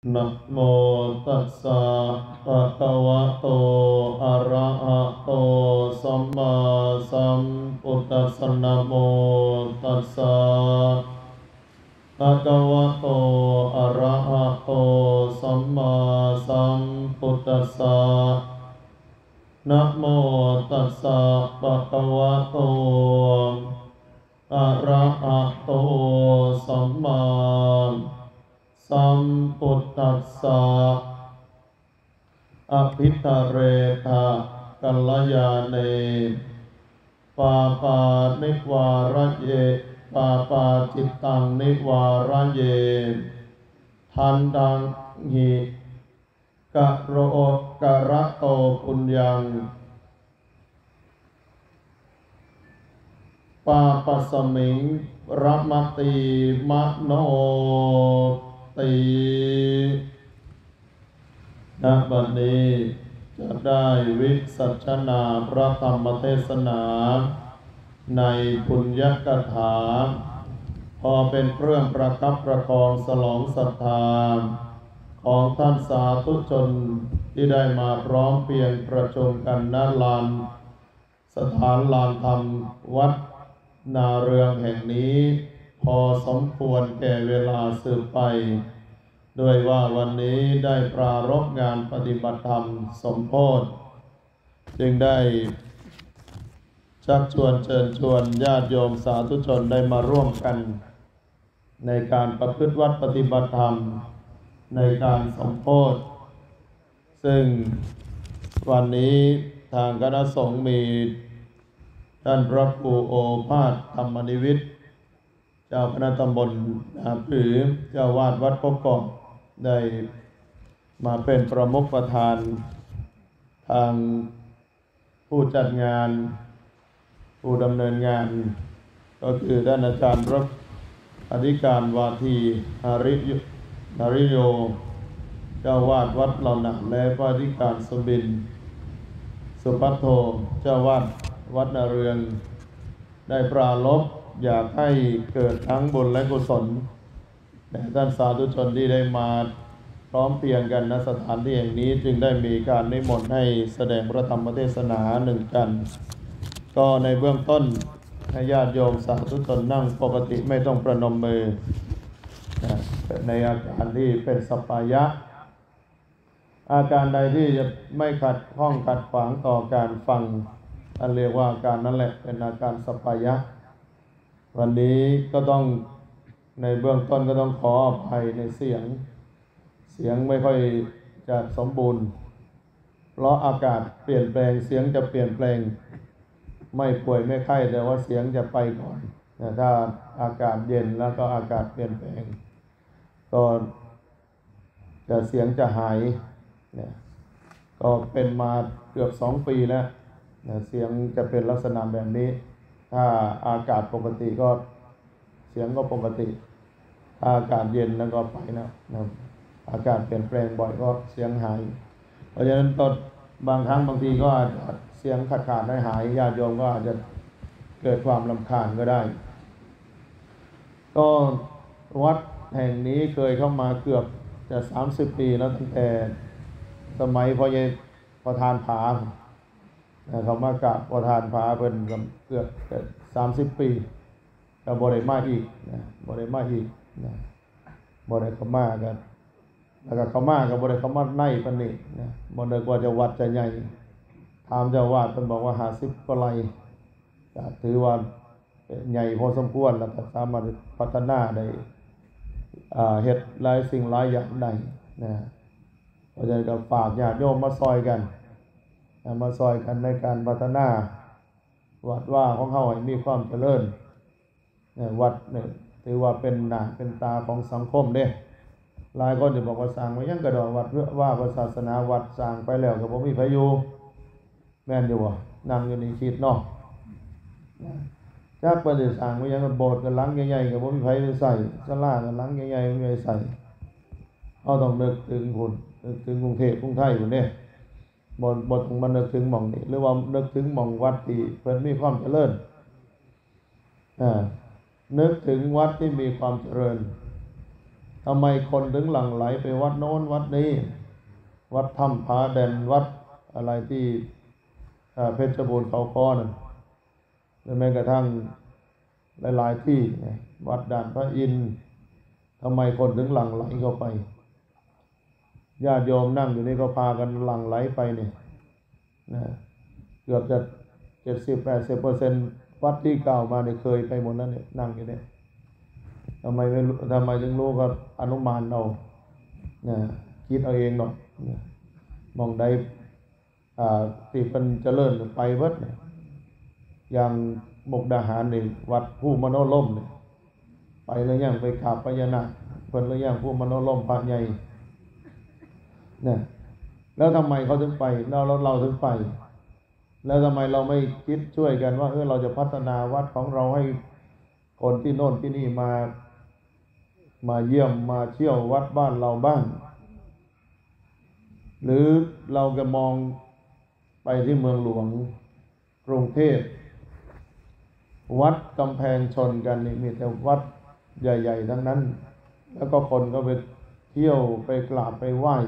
นะโมตัสสะภะคะวะโตอะระหะโตสัมมาสัมพุทธัสสะนะโมตัสสะภะคะวะโตอะระหะโตสัมมาสัมพุทธัสสะนะโมตัสสะภะคะวะโตอะระหะโตสัมมาสัมพุทธัสสะอภิธาเรทะกัลยาเนปาปานิวาระเยปาปาจิตตังนิวาระเยทันตังหิกะโรกะระโตปุญญังปาปัสสมิงรัมติมโนติณบัดนี้จะได้วิสัชนาพระธรรมเทศนาในปุญญกถาพอเป็นเครื่องประคับประคองสลองศรัทธาของท่านสาธุชนที่ได้มาพร้อมเพียงประชุมกันณลานสถานลานธรรมวัดนาเรืองแห่งนี้พอสมควรแก่เวลาสืบไปด้วยว่าวันนี้ได้ปรารภงานปฏิบัติธรรมสมโภชจึงได้ชักชวนเชิญชวนญาติโยมสาธุชนได้มาร่วมกันในการประพฤติวัดปฏิบัติธรรมในการสมโภชซึ่งวันนี้ทางคณะสงฆ์มีท่านพระครูโอภาสธรรมนิวิทย์เจ้าคณะตำบลนาผือเจ้าวาดวัดกกอกได้มาเป็นประมุขประธานทางผู้จัดงานผู้ดำเนินงานก็คือท่านอาจารย์รักอธิการวาทีนาริโยเจ้าวาดวัดเหล่าหนักและพระอธิการสมบินสุภัทโทเจ้าวาดวัดนาเรืองได้ปรารภอยากให้เกิดทั้งบุญและกุศลแด่ท่านสาธุชนที่ได้มาพร้อมเพรียงกันณสถานที่แห่งนี้จึงได้มีการนิมนต์ให้แสดงพระธรรมเทศนาหนึ่งกันก็ในเบื้องต้นให้ญาติโยมสาธุชนนั่งปกติไม่ต้องประนมมือในอาการที่เป็นสัปปายะอาการใดที่จะไม่ขัดข้องขัดขวางต่อการฟังอันเรียกว่าอาการนั่นแหละเป็นอาการสัปปายะวันนี้ก็ต้องในเบื้องต้นก็ต้องขออภัยในเสียงไม่ค่อยจะสมบูรณ์เพราะอากาศเปลี่ยนแปลงเสียงจะเปลี่ยนแปลงไม่ป่วยไม่ไข้แต่ว่าเสียงจะไปก่อนถ้าอากาศเย็นแล้วก็อากาศเปลี่ยนแปลงก็จะเสียงจะหายเนี่ยก็เป็นมาเกือบ2 ปีแล้วเสียงจะเป็นลักษณะแบบนี้ถ้าอากาศปกติก็เสียงก็ปกติถ้าอากาศเย็นแล้วก็ไปนะอากาศเปลี่ยนแปลงบ่อยก็เสียงหายเพราะฉะนั้นตอนบางครั้งบางทีก็อาจจะเสียงขาดหายญาติโยมก็อาจจะเกิดความรำคาญก็ได้ก็วัดแห่งนี้เคยเข้ามาเกือบจะ30 ปีแล้วตั้งแต่สมัยพ่อใหญ่ประธานผาเขามากราบประธานผาเป็นเกือบ30 ปีก็บ่ได้มาอีกบ่ได้มาอีกบ่ได้เข้ามากันแล้วก็เข้ามาก็บ่ได้เข้ามาในปานนี้บ่นึกว่าจะวัดจะใหญ่ถามเจ้าวาดเพิ่นบอกว่า50 กว่าไร่ก็ถือว่าใหญ่พอสมควรแล้วก็สามารถพัฒนาได้เฮ็ดหลายสิ่งหลายอย่างได้เพราะฉะนั้นก็ฝากญาติโยมมาซอยกันในการพัฒนาวัดว่าของเฮาให้มีความเจริญวัดเนี่ยถือว่าเป็นหน้าเป็นตาของสังคมเด้หลายคนจะบอกว่าสร้างไว้ยังกระดอกวัดเพื่อว่าศาสนาวัดสร้างไปแล้วก็บ่มีไผอยู่แม่นอยู่บ่นั่งอยู่นี่คิดเนาะจักเพิ่นสิสร้างไว้ยังโบสถ์ก็หลังใหญ่ๆก็บ่มีไผใส่ศาลาก็หลังใหญ่ๆบ่มีไผใส่เฮาต้องนึกถึงพุ่นนึกถึงกรุงเทพกรุงไทยพุ่นเด้บ่ต้องมานึกถึงหม่องนี้หรือว่านึกถึงหม่องวัดที่เพิ่นมีความเจริญนึกถึงวัดที่มีความเจริญทำไมคนถึงหลั่งไหลไปวัดโน้นวัดนี้วัดถ้ำผาแดนวัดอะไรที่เพชรบูรณ์เขาค้อนั่นหรือแม้กระทั่งหลายๆที่วัดด่านพระอินทร์ทำไมคนถึงหลั่งไหลเข้าไปญาติโยมนั่งอยู่นี่ก็พากันหลั่งไหลไปเนี่ยนะเกือบจะ70-80%วัดที่กล่าวมาเนี่ยเคยไปหมดแล้วเนี่ยนั่งอยู่เนี่ยทำไมถึงรู้ก็อนุมานเอาคิดเอาเองเนาะมองใดที่เป็นเจริญไปวัดเนี่ยอย่างมุกดาหารนี่วัดผู้มโนล่มเนี่ยไปแล้วยังไปกราบพญานาคเพิ่นแล้วยังผู้มโนล่มพระใหญ่เนี่ยแล้วทำไมเขาถึงไปเราถึงไปแล้วทำไมเราไม่คิดช่วยกันว่าเราจะพัฒนาวัดของเราให้คนที่โน่นที่นี่มาเยี่ยมมาเที่ยววัดบ้านเราบ้างหรือเราจะมองไปที่เมืองหลวงกรุงเทพวัดกำแพงชนกันนี่มีแต่วัดใหญ่ๆทั้งนั้นแล้วก็คนก็ไปเที่ยวไปกราบไปไหว้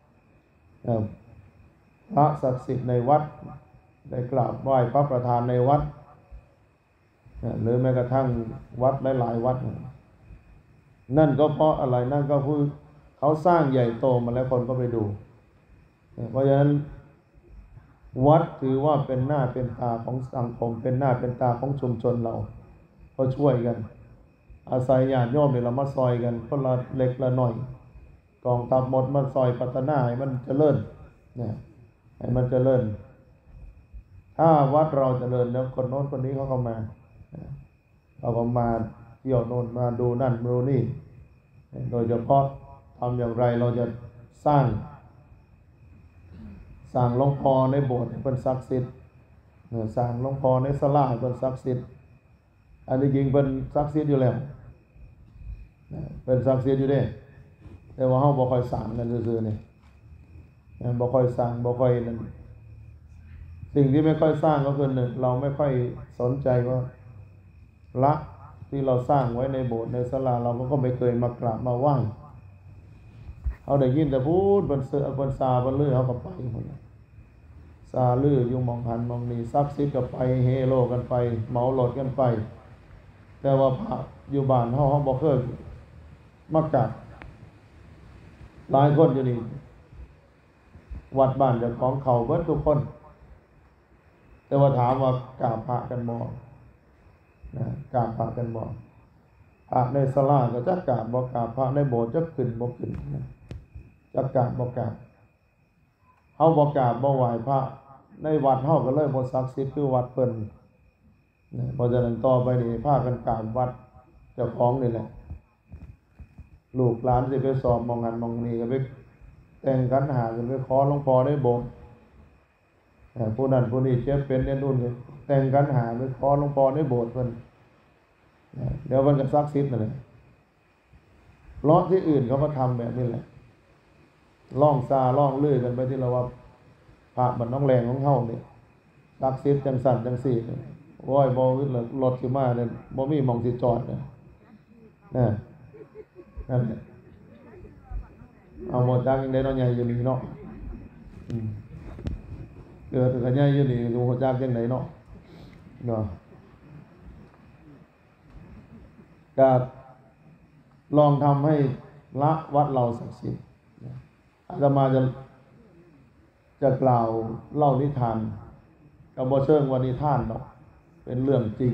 พระศักดิ์สิทธิ์ในวัดได้กราบไหว้พระประธานในวัดหรือแม้กระทั่งวัดหลายๆวัดนั่นก็เพราะอะไรนั่นก็คือเขาสร้างใหญ่โตมาแล้วคนก็ไปดูเพราะฉะนั้นวัดถือว่าเป็นหน้าเป็นตาของสังคมเป็นหน้าเป็นตาของชุมชนเราก็ช่วยกันอาศัยญาติโยมเนี่ยเรามาซอยกันคนละเล็กละหน่อยกองทัพหมดมาซอยพัฒนาให้มันเจริญเนี่ยให้มันเจริญถ้าวัดเราเจริญแล้วคนโน้นคนนี้เขาก็มาเที่ยวโน่นมาดูนั่นดูนี่โดยเฉพาะทำอย่างไรเราจะสร้างหลวงพ่อในโบสถ์เป็นศักดิ์สิทธิ์สร้างหลวงพ่อในศาลาเป็นศักดิ์สิทธิ์อันนี้จริงเป็นศักดิ์สิทธิ์อยู่แล้วเป็นศักดิ์สิทธิ์อยู่เด้แต่ว่าเราบ่ค่อยสร้างกันซื่อๆนี่บ่ค่อยสร้างบ่ค่อยนั่นสิ่งที่ไม่ค่อยสร้างก็คือหนึ่งเราไม่ค่อยสนใจว่าพระที่เราสร้างไว้ในโบสถ์ในศาลาเราก็ไม่เคยมากราบมาไหว้เขาได้ยินแต่พูดบนเสือบนซาบนลือเขาก็ไปหมดซาลืออยู่มองหันมองนี่ซักซิดก็ไปเฮโลกันไปเมาหลดกันไปแต่ว่าพระอยู่บ้านเขาบ่เคยมากราบหลายคนอยู่นี่วัดบ้านเจ้าของเขาเบิดทุกคนแต่ว่าถามว่ากราบพระกันบ่กราบพระกันบ่พระในศาลาก็จะกราบบ่กราบพระในโบสถ์จะขึ้นบ่ขึ้นจะกราบบ่กราบเฮาบ่กราบบ่ไหว้พระในวัดเฮาก็เลยบ่ศักดิ์สิทธิ์คือวัดเพิ่นเพราะฉะนั้นต่อไปนี่พากันกราบวัดเจ้าของนี่แหละลูกหลานสิไปสอบมองหันมองนี่ก็ไปแต่งกันหากันไปขอหลวงพ่อในโบสถ์ผู้นั้นผู้นี้เจ็บเป็นเนี่ยนู่นแต่งกันหาไปขอหลวงพ่อในโบสถ์เพิ่นเดี๋ยวมันก็ศักดิ์สิทธิ์นั่นแหละเพราะที่อื่นเขาก็ทำแบบนี้แหละล่องซาล่องลื่อกันไปที่เราว่าพระบัดน้องแรงของเฮานี่ศักดิ์สิทธิ์จังสั่นจังสี่โอ้ยบ่อึดละรถสิมาเนี่ยบ่มีหม่องสิจอดเนี่ยนั่นแหละเอาหมดจังยังได้เนาะใหญ่อยู่นี่เนาะเกิดกันใหญ่อยู่นี่ดูหัวจักจังไดเนาะก็ลองทำให้ละวัดเราศักดิ์สิทธิ์อาตมาจะกล่าวเล่านิทานกับบ่เชิงว่านิทานเนาะเป็นเรื่องจริง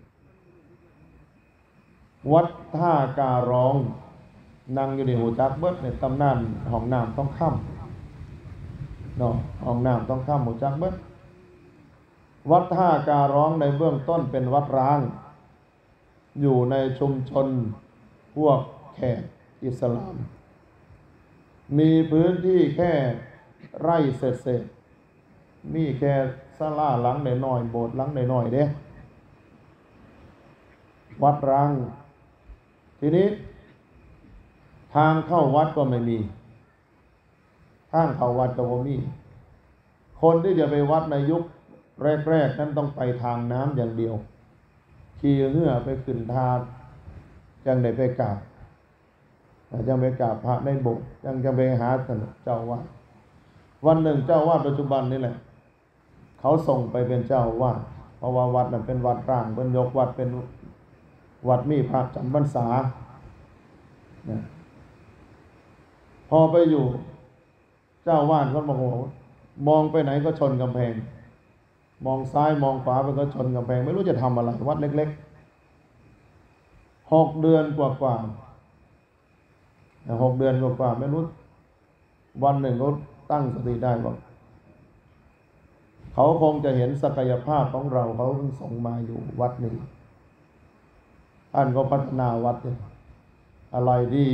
วัดท่าการร้องนั่งอยู่ในหัวจักเบิดในตำนานห้องน้ำต้องค่ำเนาะห้องน้ำต้องค่ำหัวจักเบิดวัดท่าการร้องในเบื้องต้นเป็นวัดร้างอยู่ในชุมชนพวกแขกอิสลามมีพื้นที่แค่ไร่เศษมีแค่ศาลาหลังหน่อยๆโบสถ์หลังหน่อยๆเด้วัดร้างทีนี้ทางเข้าวัดก็ไม่มีทางเข้าวัดก็บ่มีคนที่จะไปวัดในยุคแรกๆนั้นต้องไปทางน้ำอย่างเดียวขี่เรือไปขึ้นทาจังได้ไปกราบยังไปกราบพระในโบสถ์ยังไปหาท่านเจ้าวาดวันหนึ่งเจ้าวาดปัจจุบันนี่แหละเขาส่งไปเป็นเจ้าวาดเพราะว่าวัดนั้นเป็นวัดร้างเป็นยกวัดเป็นวัดมีพระจำพรรษาพอไปอยู่เจ้าวาดก็มองไปไหนก็ชนกำแพงมองซ้ายมองขวาไปก็ชนกำแพงไม่รู้จะทำอะไรวัดเล็กๆ6 เดือนกว่า6 เดือนกว่าไม่รู้วันหนึ่งเขาตั้งสติได้บอกเขาคงจะเห็นศักยภาพของเราเขาเพิ่งส่งมาอยู่วัดนี้ท่านก็พัฒนาวัดอะไรที่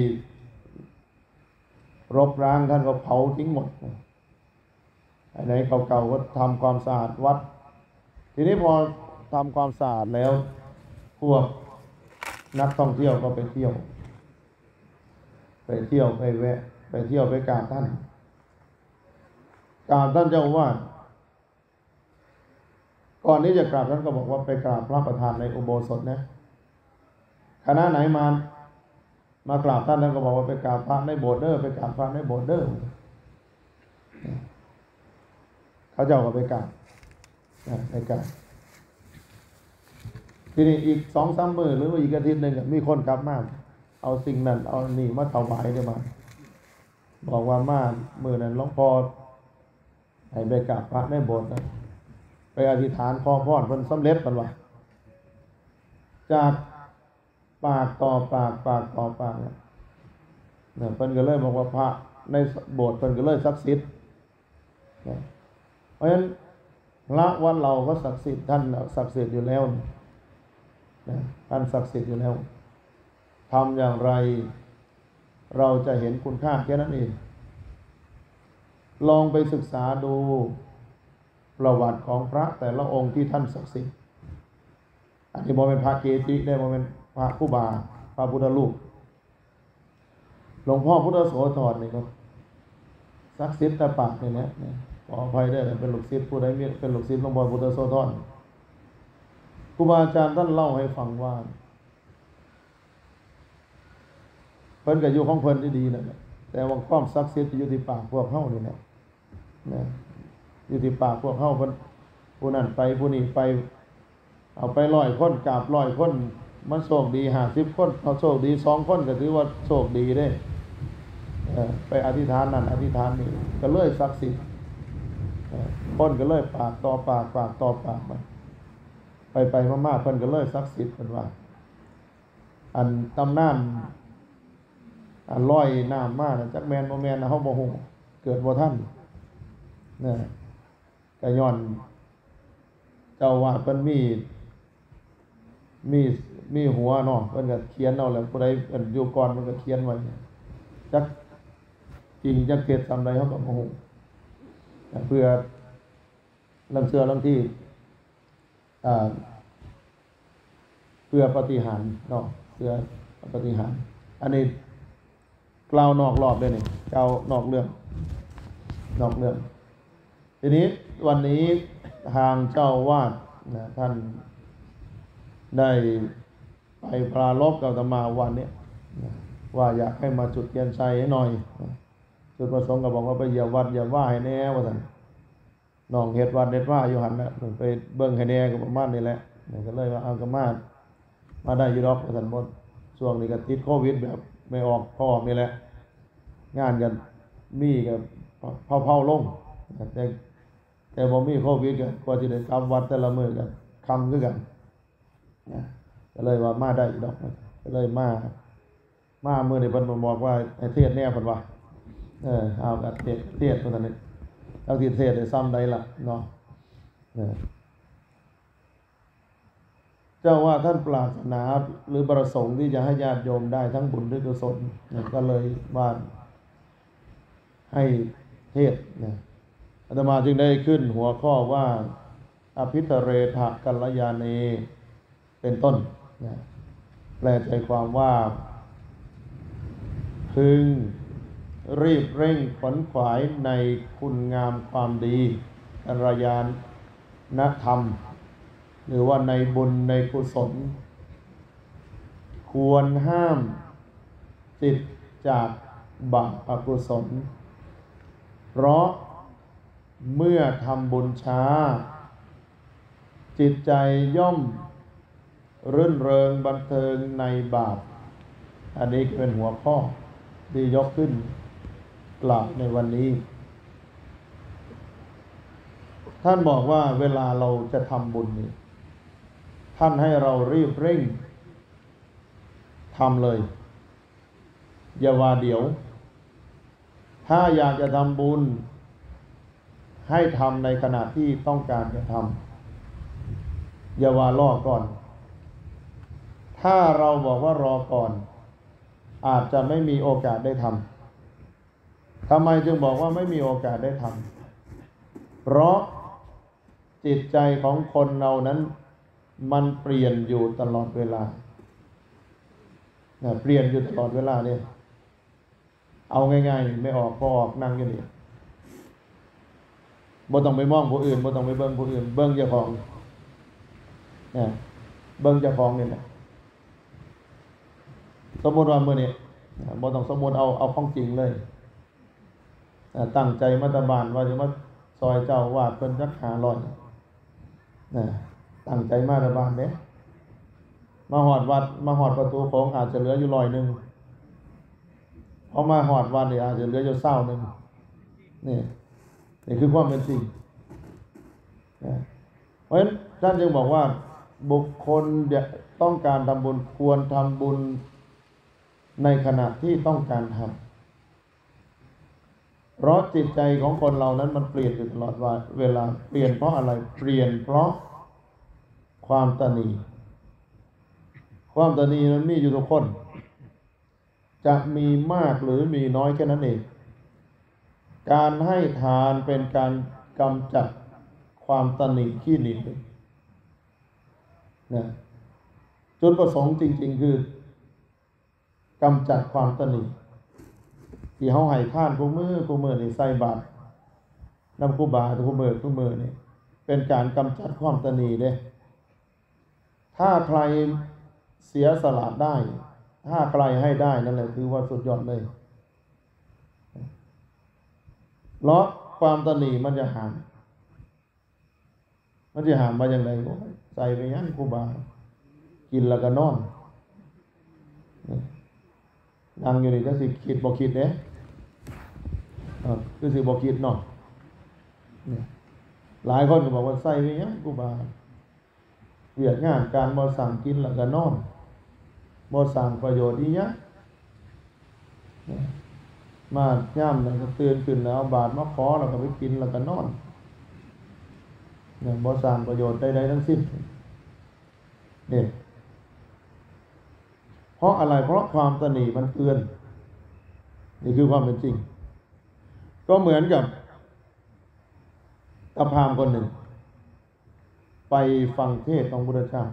รกร้างท่านก็เผาทิ้งหมดไหนเก่าๆก็ทำความสะอาดวัดทีนี้พอทำความสะอาดแล้วพวกนักท่องเที่ยวก็ไปเที่ยวไปแวะไปเที่ยวไปกราบท่านเจ้าอาวาสก่อนที่จะกราบท่านก็บอกว่าไปกราบพระประธานในอุโบสถนะคณะไหนมากราบท่านก็บอกว่าไปกราบพระในโบสถ์เด้อไปกราบพระในโบสถ์เด้อเขาเจ้าก็ไปกราบทีนี้อีก2-3 มื้อหรือว่าอีกอาทิตย์นึงมีคนกลับมาเอาสิ่งนั้นเอานี่มาถวายได้มาบอกว่ามามื้อนั้นหลวงพ่อให้ไปกราบพระในโบสถ์ไปอธิษฐานขอพรเพิ่นสำเร็จเพิ่นว่าจากปากต่อปากเนี่ยเพิ่นก็เลยบอกว่าพระในโบสถ์เพิ่นก็เลยศักดิ์สิทธิ์เพราะฉะนั้นละวัดเราก็ศักดิ์สิทธิ์ท่านศักดิ์สิทธิ์อยู่แล้วท่านศักดิ์สิทธิ์อยู่แล้วทำอย่างไรเราจะเห็นคุณค่าแค่นั้นเองลองไปศึกษาดูประวัติของพระแต่ละองค์ที่ท่านศักดิ์สิทธิ์อันนี้บ่เป็นพระเกจิได้บ่เป็นพระครูบาพระพุทธรูปหลวงพ่อพุทธโสธรนี่ก็ศักดิ์สิทธิ์แต่ปากนี่นะขออภัยด้วยเป็นลูกศิษย์ผู้ใดมีเป็นลูกศิษย์หลวงพ่อพุทธโสธรครูบาอาจารย์ท่านเล่าให้ฟังว่าเพิ่นก็อยู่ของเพิ่นดีๆนั่นแหละแต่ว่าความศักดิ์สิทธิ์อยู่ที่ปากพวกเฮานี่แหละอยู่ที่ปากพวกเฮาเพิ่นผู้นั้นไปผู้นี้ไปเอาไป100 คนกราบ100 คนมันโชคดี50 คนเอาโชคดี2 คนก็ถือว่าโชคดีเด้ไปอธิษฐานนั่นอธิษฐานนี่ก็เลยศักดิ์สิทธิ์คนก็เลยปากต่อปากมันไปมากๆเพิ่นก็เลยศักดิ์สิทธิ์เพิ่นว่าอันตำนานอันลอยน้ำมาจักแม่นบ่แม่นเฮาบ่ฮู้เกิดบ่ทันก็ย้อนเจ้าวาดเพิ่นมีหัวเนาะเพิ่นก็เขียนเอาแล้วผู้ใดเพิ่นอยู่ก่อนมันก็เขียนไว้จักจริงจักเท็จซำใดเฮาก็บ่ฮู้เพื่อลำเชื่อลำที่เพื่อปฏิหารเนาะเพื่อปฏิหารอันนี้กล่าวนอกรอบเลยนี่กล่าวนอกเรื่องทีนี้วันนี้ทางเจ้าวาดท่านได้ไปปรารภกับอาตมาวันนี้ว่าอยากให้มาจุดเทียนชัยให้หน่อยจุดประสงค์ก็บอกว่าไปเหยียบวัดเหยียบว่าให้แน่ว่าซั่นน้องเฮ็ดวัดเด็ดว่าอยู่หั่นน่ะไปเบิ่งให้แน่ก็ประมาณนี้แหละก็เลยว่าเอาก็มาได้อยู่ดอกว่าซั่นบ่ช่วงนี้ก็ติดโควิดแบบไม่ออกพ่อนี่แหละงานกันมีก็เผาๆลงแต่บ่มีโควิดก็กว่าสิได้กลับวัดแต่ละมื้อก็ค่ำคือกันก็เลยว่ามาได้ดอกก็เลยมามื้อนี้เพิ่นบอกว่าให้เทศแน่เพิ่นว่าเอาก็เทศเพิ่นนั่นเอาสิเทศได้ซ้ำใดล่ะเนาะเจ้าว่าท่านปรารถนาหรือประสงค์ที่จะให้ญาติโยมได้ทั้งบุญและกุศลก็เลยว่าให้เทศอาตมาจึงได้ขึ้นหัวข้อว่าอภิธเรทะกัลยาเนเป็นต้นแปลใจความว่าพึงรีบเร่งขวนขวายในคุณงามความดีกัลยาณธรรมหรือว่าในบุญในกุศลควรห้ามจิตจากบาปอกุศลเพราะเมื่อทำบุญช้าจิตใจย่อมรื่นเริงบันเทิงในบาปอันนี้เป็นหัวข้อที่ยกขึ้นกล่าวในวันนี้ท่านบอกว่าเวลาเราจะทำบุญนี่ท่านให้เรารีบเร่งทำเลยอย่าว่าเดี๋ยวถ้าอยากจะทำบุญให้ทำในขณะที่ต้องการจะทำอย่าว่ารอก่อนถ้าเราบอกว่ารอก่อนอาจจะไม่มีโอกาสได้ทำทำไมจึงบอกว่าไม่มีโอกาสได้ทำเพราะจิตใจของคนเรานั้นมันเปลี่ยนอยู่ตลอดเวลาเปลี่ยนอยู่ตลอดเวลาเนี่ยเอาง่ายๆไม่ออกพอออกนั่งอยู่นี่บ่ต้องไปมองผู้อื่นบ่ต้องไปเบิ่งผู้อื่นเบิ่งเจ้าของเนี่ยเบิ่งเจ้าของนี่แหละสมมุติว่ามื้อนี้บ่ต้องสมมุติเอาของจริงเลยตั้งใจมาตบานว่าจะมาซอยเจ้าวาดเพิ่นจัก500ตั้งใจมาตบานเด้มาฮอดวัดมาฮอดประตูโค้งอาจจะเหลืออยู่100นึงพอมาฮอดวัดนี่อาจจะเหลืออยู่20นึงนี่คือความเป็นจริงเพราะฉะนั้นท่านจึงบอกว่าบุคคลต้องการทำบุญควรทำบุญในขณะที่ต้องการทำเพราะจิตใจของคนเรานั้นมันเปลี่ยนอยู่ตลอดเวลาเปลี่ยนเพราะอะไรเปลี่ยนเพราะความตนีนั้นมีอยู่ทุกคนจะมีมากหรือมีน้อยแค่นั้นเองการให้ทานเป็นการกำจัดความตนีขี้หนีนะจุดประสงค์จริงๆคือกำจัดความตนีที่เฮาให้ทานทุกมื้อนี่ใส่บาตรนำครูบาทุกมื้อนี่เป็นการกำจัดความตนีเด้ถ้าใครเสียสละได้ถ้าใครให้ได้นั่นแหละคือว่าสุดยอดเลยเพราะความตนีมันจะหามมาอย่างไรใส่ไปยังครูบากินแล้วก็นอนนั่งอยู่นี่ก็สิคิดบ่คิดเด้คือสิบ่คิดเนาะหลายคนก็บอกว่าใส่ไปยังครูบาเวียกงานการบ่สั่งกินแล้วก็นอนบ่สั่งประโยชน์อีหยังมาย่ำแล้วก็ตื่นขึ้นแล้วบาตรมาขอแล้วก็ไปกินแล้วก็นอนบ่สร้างประโยชน์ใดๆทั้งสิ้นนี่เพราะอะไรเพราะความตนีมันเตือนนี่คือความเป็นจริงก็เหมือนกับตาพราหมณ์คนหนึ่งไปฟังเทศน์ของพระพุทธเจ้า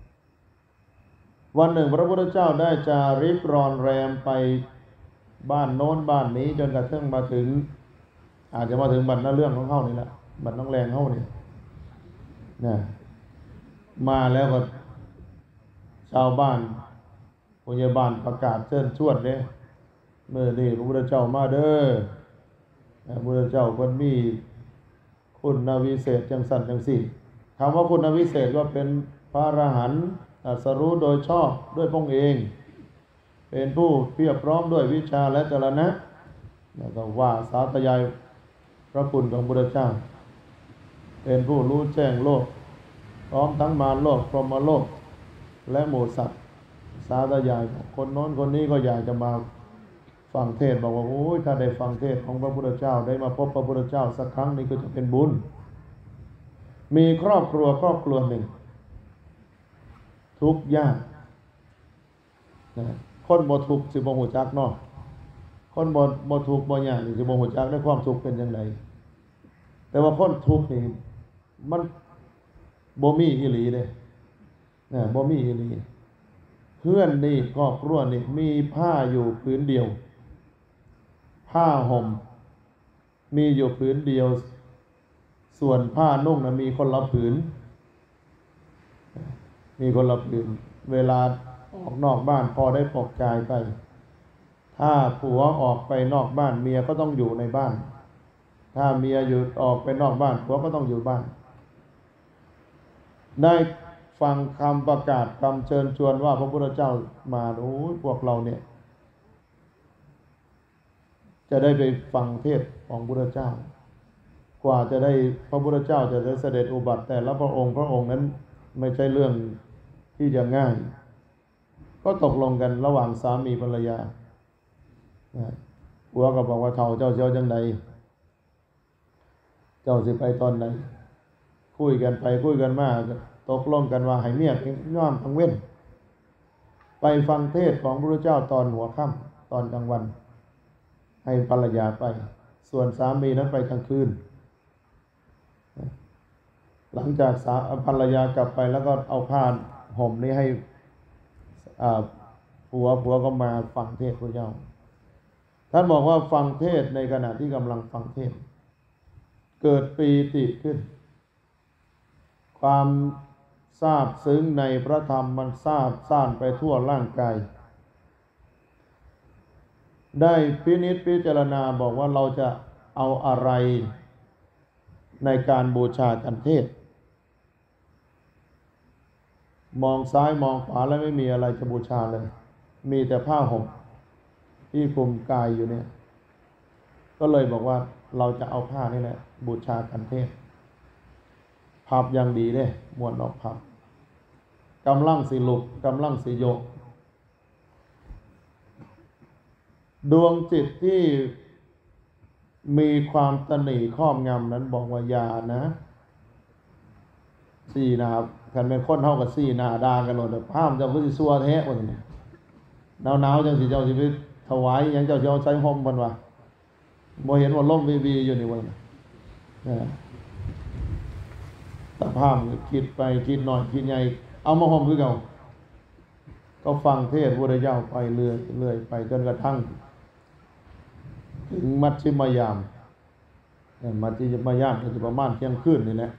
วันหนึ่งพระพุทธเจ้าได้จาริกรอนแรมไปบ้านโน้นบ้านนี้จนกระทั่งมาถึงอาจจะมาถึงบัดนั้นเรื่องของเฮานี่แหละบัดน้องแรงเฮานี่นะมาแล้วก็ชาวบ้านพยาบาลประกาศเชิญชวนเนี่ยเมื่อนี่พระพุทธเจ้ามาเด้อพระพุทธเจ้าคนมีคุณวิเศษจังสันจังสี่คำว่าคุณวิเศษก็เป็นพระอรหันต์ตรัสรู้โดยชอบด้วยพระองค์เองเป็นผู้เพียบพร้อมด้วยวิชาและจรณะแล้วก็ว่าสาธยายพระคุณของพระพุทธเจ้าเป็นผู้รู้แจ้งโลกพร้อมทั้งมารโลกพรหมโลกและหมู่สัตว์สาธยายคนโน้นคนนี้ก็อยากจะมาฟังเทศน์บอกว่าโอ้ยถ้าได้ฟังเทศน์ของพระพุทธเจ้าได้มาพบพระพุทธเจ้าสักครั้งนี้ก็จะเป็นบุญมีครอบครัวหนึ่งทุกข์ยากคนบ่ทุกข์สิบ่ฮู้จักเนาะคนบ่ทุกข์บ่ยากนี่สิบ่ฮู้จักได้ความทุกข์เป็นจังไดแต่ว่าคนทุกข์นี่มันบ่มีอีหลีเด้บ่มีอีหลีเพื่อนนี่ครอบครัวนี่มีผ้าอยู่ผืนเดียวผ้าห่มมีอยู่ผืนเดียวส่วนผ้านุ่งน่ะมีคนละผืนเวลาออกนอกบ้านพอได้ปลอบใจไปถ้าผัวออกไปนอกบ้านเมียก็ต้องอยู่ในบ้านถ้าเมียอยู่ออกไปนอกบ้านผัวก็ต้องอยู่บ้านได้ฟังคำประกาศคำเชิญชวนว่าพระพุทธเจ้ามาโอ้ยพวกเราเนี่ยจะได้ไปฟังเทศของพระพุทธเจ้ากว่าจะได้พระพุทธเจ้าจะได้เสด็จอุบัติแต่ละพระองค์นั้นไม่ใช่เรื่องที่จะง่ายก็ตกลงกันระหว่างสามีภรรยาผัวก็บอกว่าเฒ่าเจ้าจังใดเจ้าสิไปตอนไหนคุยกันไปคุยกันมาตกลงกันว่าให้เมียย่อมทั้งเว้นไปฟังเทศของพระพุทธเจ้าตอนหัวค่ำตอนกลางวันให้ภรรยาไปส่วนสามีนั้นไปกลางคืนหลังจากภรรยากลับไปแล้วก็เอาผ้าห่มนี้ให้ผัวก็มาฟังเทศพระเจ้าท่านบอกว่าฟังเทศในขณะที่กำลังฟังเทศเกิดปีติขึ้นความซาบซึ้งในพระธรรมมันซาบซ่านไปทั่วร่างกายได้พินิจพิจารณาบอกว่าเราจะเอาอะไรในการบูชากันเทศมองซ้ายมองขวาแล้วไม่มีอะไรจะบูชาเลยมีแต่ผ้าห่มที่คลุมกายอยู่เนี่ยก็เลยบอกว่าเราจะเอาผ้านี่แหละบูชากันเทศพับอย่างดีเลยม้วนออกพับกำลังสิลุกกำลังสิโยกดวงจิตที่มีความตนีครอบงำนั้นบอกว่าอย่านะสี่นะครับกันเป็นคนเท่ากับสี่หน้าดากันหมดภาพจะพูดซัวแท้คนนี้หนาวจังสิเจ้าสิไปถวายยังเจ้าจะเอาใช้ห่มมันวะโมเห็นว่าล่มวีอยู่นี่วันแต่ภาพคิดไปคิดหน่อยคิดใหญ่เอามาห่มคือเก่าก็ฟังเทศน์พุทธเจ้าไปเรื่อยไปจนกระทั่งถึงมัชฌิมยามมัชฌิมยามก็จะประมาณเที่ยงคืนนี่แหละ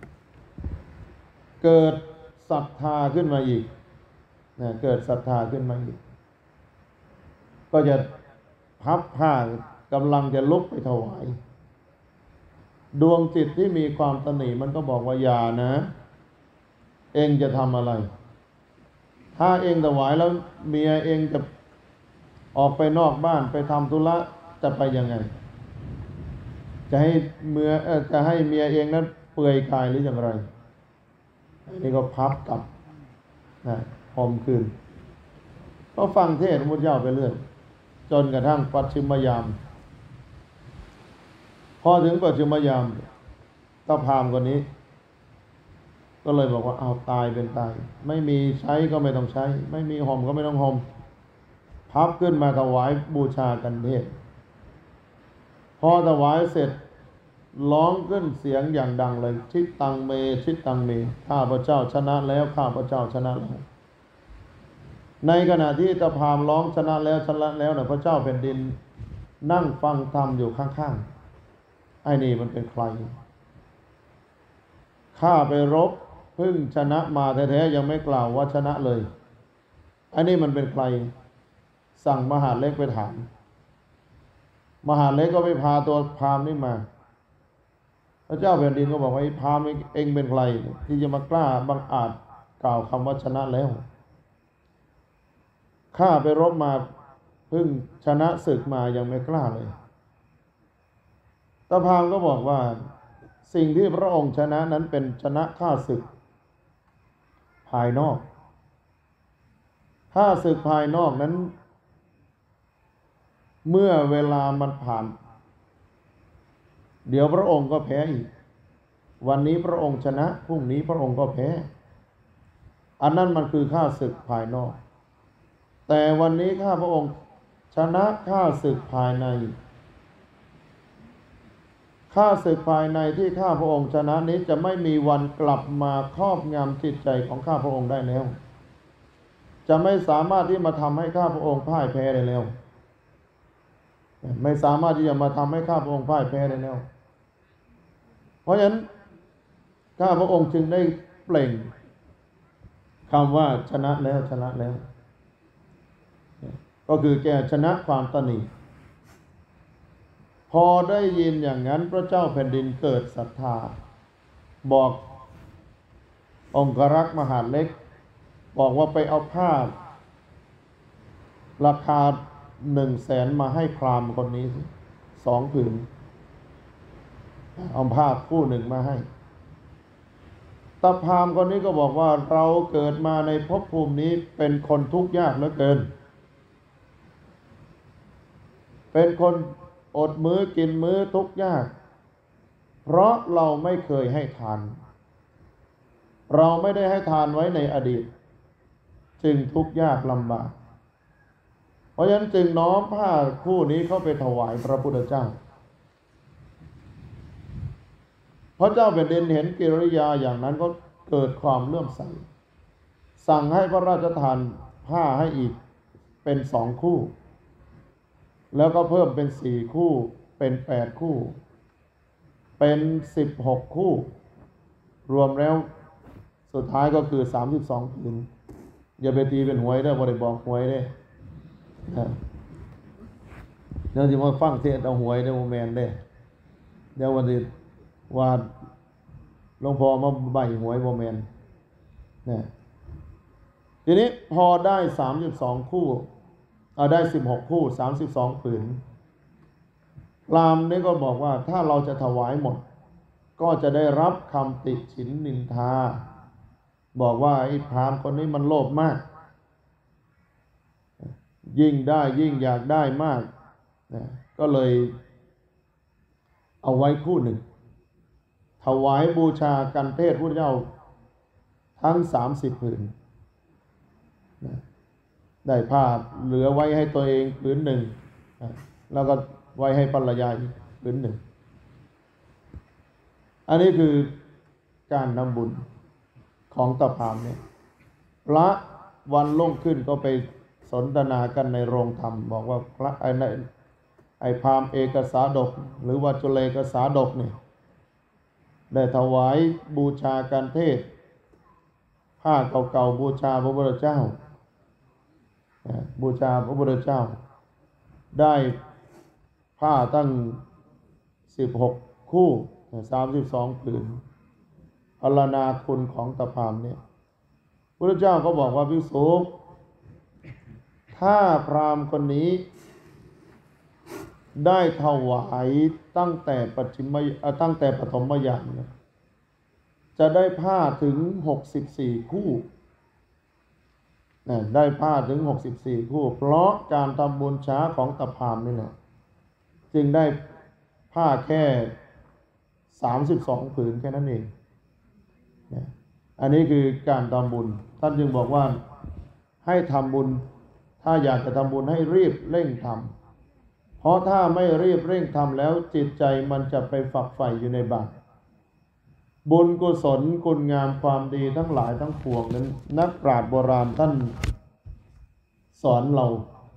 เกิดศรัทธาขึ้นมาอีกเกิดศรัทธาขึ้นมาอีกก็จะพับผ้ากำลังจะลุกไปถวายดวงจิตที่มีความตนีมันก็บอกว่าอย่านะเองจะทำอะไรถ้าเองถวายแล้วเมียเองจะออกไปนอกบ้านไปทำธุระจะไปยังไงจะให้เมียเองนั้นเปื่อยกายหรืออย่างไรนี่ก็พับกลับห่มคืนก็ฟังเทศน์พระพุทธเจ้าไปเรื่อยจนกระทั่งปัจฉิมยามพอถึงปัจฉิมยามตาพราหมณ์คนนี้ก็เลยบอกว่าเอาตายเป็นตายไม่มีใช้ก็ไม่ต้องใช้ไม่มีห่มก็ไม่ต้องห่มพับขึ้นมาถวายบูชากันเทศพอถวายเสร็จร้องขึ้นเสียงอย่างดังเลยชิตังเมชิตังเมข้าพเจ้าชนะแล้วข้าพเจ้าชนะแล้วในขณะที่ตาพราหมณ์ร้องชนะแล้วพระเจ้าแผ่นดินนั่งฟังธรรมอยู่ข้างๆไอ้นี่มันเป็นใครข้าไปรบเพิ่งชนะมาแท้ๆยังไม่กล่าวว่าชนะเลยอันนี้มันเป็นใครสั่งมหาดเล็กไปถามมหาดเล็กก็ไปพาตัวพราหมณ์นี่มาพระเจ้าแผ่นดินก็บอกว่าไอ้พราหมณ์เองเป็นใครที่จะมากล้าบังอาจกล่าวคำว่าชนะแล้วข้าไปรบมาเพิ่งชนะศึกมายังไม่กล้าเลยตาพราหมณ์ก็บอกว่าสิ่งที่พระองค์ชนะนั้นเป็นชนะข้าศึกภายนอกข้าศึกภายนอกนั้นเมื่อเวลามันผ่านเดี๋ยวพระองค์ก็แพ้อีกวันนี้พระองค์ชนะพรุ่งนี้พระองค์ก็แพ้อันนั้นมันคือข้าศึกภายนอกแต่วันนี้ข้าพระองค์ชนะข้าศึกภายในข้าศึกภายในที่ข้าพระองค์ชนะนี้จะไม่มีวันกลับมาครอบงำจิตใจของข้าพระองค์ได้แล้วจะไม่สามารถที่มาทำให้ข้าพระองค์พ่ายแพ้ได้แล้วไม่สามารถที่จะมาทำให้ข้าพระองค์พ่ายแพ้ได้แล้วเพราะฉะนั้นข้าพระองค์จึงได้เปล่งคำว่าชนะแล้วชนะแล้วก็คือแกชนะความตนีพอได้ยินอย่างนั้นพระเจ้าแผ่นดินเกิดศรัทธาบอกองครักษ์มหาดเล็กบอกว่าไปเอาผ้าราคา100,000มาให้พราหมณ์คนนี้2 ผืนเอาผ้าคู่หนึ่งมาให้ตาพราหมณ์คนนี้ก็บอกว่าเราเกิดมาในภพภูมินี้เป็นคนทุกข์ยากเหลือเกินเป็นคนอดมื้อกินมื้อทุกข์ยากเพราะเราไม่เคยให้ทานเราไม่ได้ให้ทานไว้ในอดีตจึงทุกข์ยากลำบากเพราะฉะนั้นจึงน้อมผ้าคู่นี้เข้าไปถวายพระพุทธเจ้าพระเจ้าแผ่นดินเห็นกิริยาอย่างนั้นก็เกิดความเลื่อมใสสั่งให้พระราชทานผ้าให้อีกเป็น2 คู่แล้วก็เพิ่มเป็น4 คู่เป็น8 คู่เป็น16 คู่รวมแล้วสุดท้ายก็คือ32 ผืนอย่าไปตีเป็นหวยเด้อบ่ได้บอกหวยเด้เดี๋ยวจะมาฟังเทศเอาหวยเด้อโมแมนเด้เดี๋ยววันนี้ว่าหลวงพ่อมาใบหวยโมแมนเนี่ยทีนี้พอได้32 คู่ได้16 คู่32 ผืนพราหมณ์นี่ก็บอกว่าถ้าเราจะถวายหมดก็จะได้รับคำติฉินนินทาบอกว่าไอ้พราหมณ์คนนี้มันโลภมากยิ่งได้ยิ่งอยากได้มากก็เลยเอาไว้คู่หนึ่งถวายบูชากันเทศพุทธเจ้าทั้ง30 ผืนได้ผ้าเหลือไว้ให้ตัวเองผืนหนึ่งแล้วก็ไว้ให้ภรรยาอีกผืนหนึ่งอันนี้คือการนำบุญของตาพราหมณ์เนี่ยพระวันรุ่งขึ้นก็ไปสนทนากันในโรงธรรมบอกว่าพระไอ้พราหมณ์เอกสาดกหรือว่าจุเลกสาดกเนี่ยได้ถวายบูชาการเทศผ้าเก่าๆบูชาพระพุทธเจ้าบูชาพระพุทธเจ้าได้ผ้าตั้ง16 คู่32 ผืนพรรณนาคุณของตาพราหมณ์เนี่ยพระเจ้าก็บอกว่าภิกษุถ้าพราหมณ์คนนี้ได้ถวายตั้งแต่ปฐมยามจะได้ผ้าถึง64 คู่ได้ผ้าถึง64 คู่เพราะการทำบุญช้าของตาพราหมณ์นี่แหละจึงได้ผ้าแค่32 ผืนแค่นั้นเองอันนี้คือการทำบุญท่านจึงบอกว่าให้ทำบุญถ้าอยากจะทำบุญให้รีบเร่งทำเพราะถ้าไม่รีบเร่งทำแล้วจิตใจมันจะไปฝักใฝ่อยู่ในบาปบุญกุศลคุณงามความดีทั้งหลายทั้งปวงนั้นนักปราชญ์โบราณท่านสอนเรา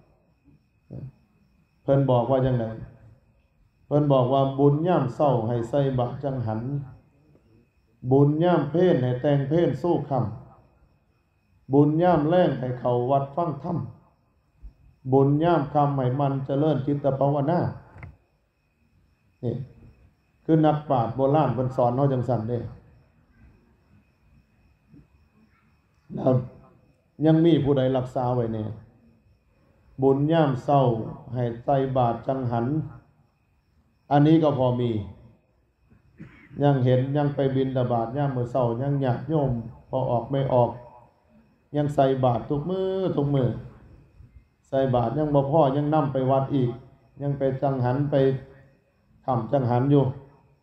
เพิ่นบอกว่าอย่างไรเพิ่นบอกว่าบุญย่ามเศร้าให้ใส่บาตรจังหันบุญย่ามเพศให้แต่งเพศสู้คำบุญย่ามแรงให้เขาวัดฟังธรรมบุญย่ามคำให้มันเจริญจิตภาวนานี่คือนักปราชญ์โบราณเพิ่นสอนเฮาจังซั่นเด้แล้วยังมีผู้ใดรักษาไว้แน่บุญย่ามเศร้าให้ใส่บาตรจังหันอันนี้ก็พอมียังเห็นยังไปบิณฑบาตย่ามมื้อเช้ายังญาติโยมพอออกไม่ออกยังใส่บาตรทุกมื้อใส่บาตรยังบ่พอยังนำไปวัดอีกยังไปจังหันไปทำจังหันอยู่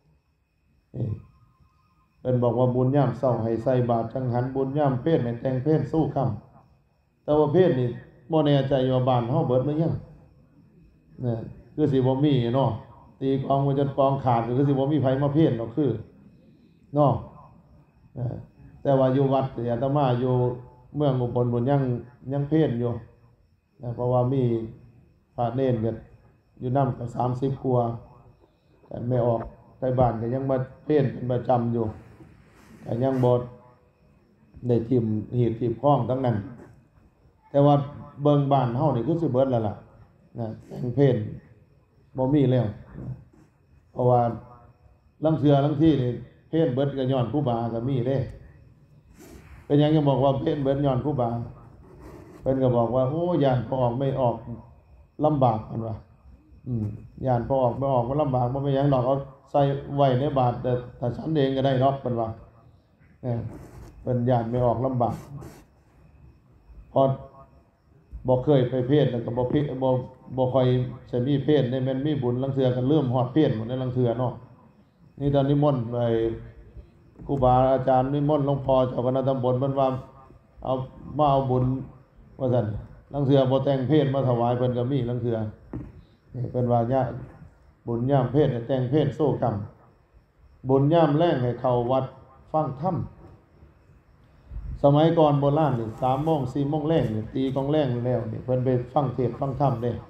เป็นบอกว่าบุญย่ามเศร้าให้ใส่บาตรจังหันบุญย่ามเพศให้แต่งเพศสู้คำแต่ว่าเพศนี่บ่แน่ใจว่าบ้านเฮาเบิดหรือยังคือสิบ่มีเนาะตีกองมันจนกองขาดคือสิบ่มีไผมาเพศเนาะคือเนาะแต่ว่าอยู่วัดอาตมาอยู่เมืองอุบลบุญยังเพศอยู่เพราะว่ามีพระเนรก็อยู่นำก็30 กว่าแต่ไม่ออกไปบ้านก็ยังมาเพศเป็นประจำอยู่แต่ยังบ่ได้ทิ่มหีบทิ่มข้องทั้งนั้นแต่ว่าเบิ่งบ้านเฮานี่คือสิเบิดแล้วล่ะนะแต่งเพศบ่มีแล้วเพราะว่าลังเทื่อลังที่นี่เพศเบิดก็ย้อนครูบาก็มีเด้เป็นหยังจะบอกว่าเพศเบิดย้อนครูบาเพิ่นก็บอกว่าโอ้ย่านพอออกไม่ออกลำบากเพิ่นว่าย่านพอออกไม่ออกมันลำบากบ่เป็นหยังดอกเอาใส่ไว้ในบาตรแต่ถ้าฉันเองก็ได้ดอกเพิ่นว่าเป็นย่านไม่ออกลำบากพอบ่เคยไปเพศแล้วก็บ่ค่อยจะมีเพศได้แม่นมีบุญลังเทื่อกันเริ่มฮอดเพศหมดในลังเทื่อเนาะนี่ตอนนิมนต์ไปครูบาอาจารย์นิมนต์หลวงพ่อเจ้าคณะตำบลเพิ่นว่าเอามาเอาบุญว่าซั่นลังเทื่อบ่แต่งเพศมาถวายเพิ่นก็มีลังเทื่อเพิ่นว่าญาบุญยามเพศแต่งเพศโซกรรมบุญยามแลงให้เข้าวัดฟังธรรมสมัยก่อนโบราณนี่3 โมง 4 โมงแลงนี่ตีกองแลงแล้วนี่เพิ่นไปฟังเทศน์ฟังธรรมเด้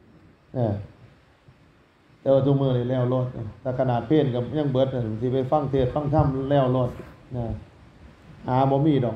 แต่ว่าทุกมื้อนี่แล้วรถแต่ขนาดเพศก็ยังเบิดสิไปฟังเทศน์ฟังธรรมแล้วรถหาบ่มีดอก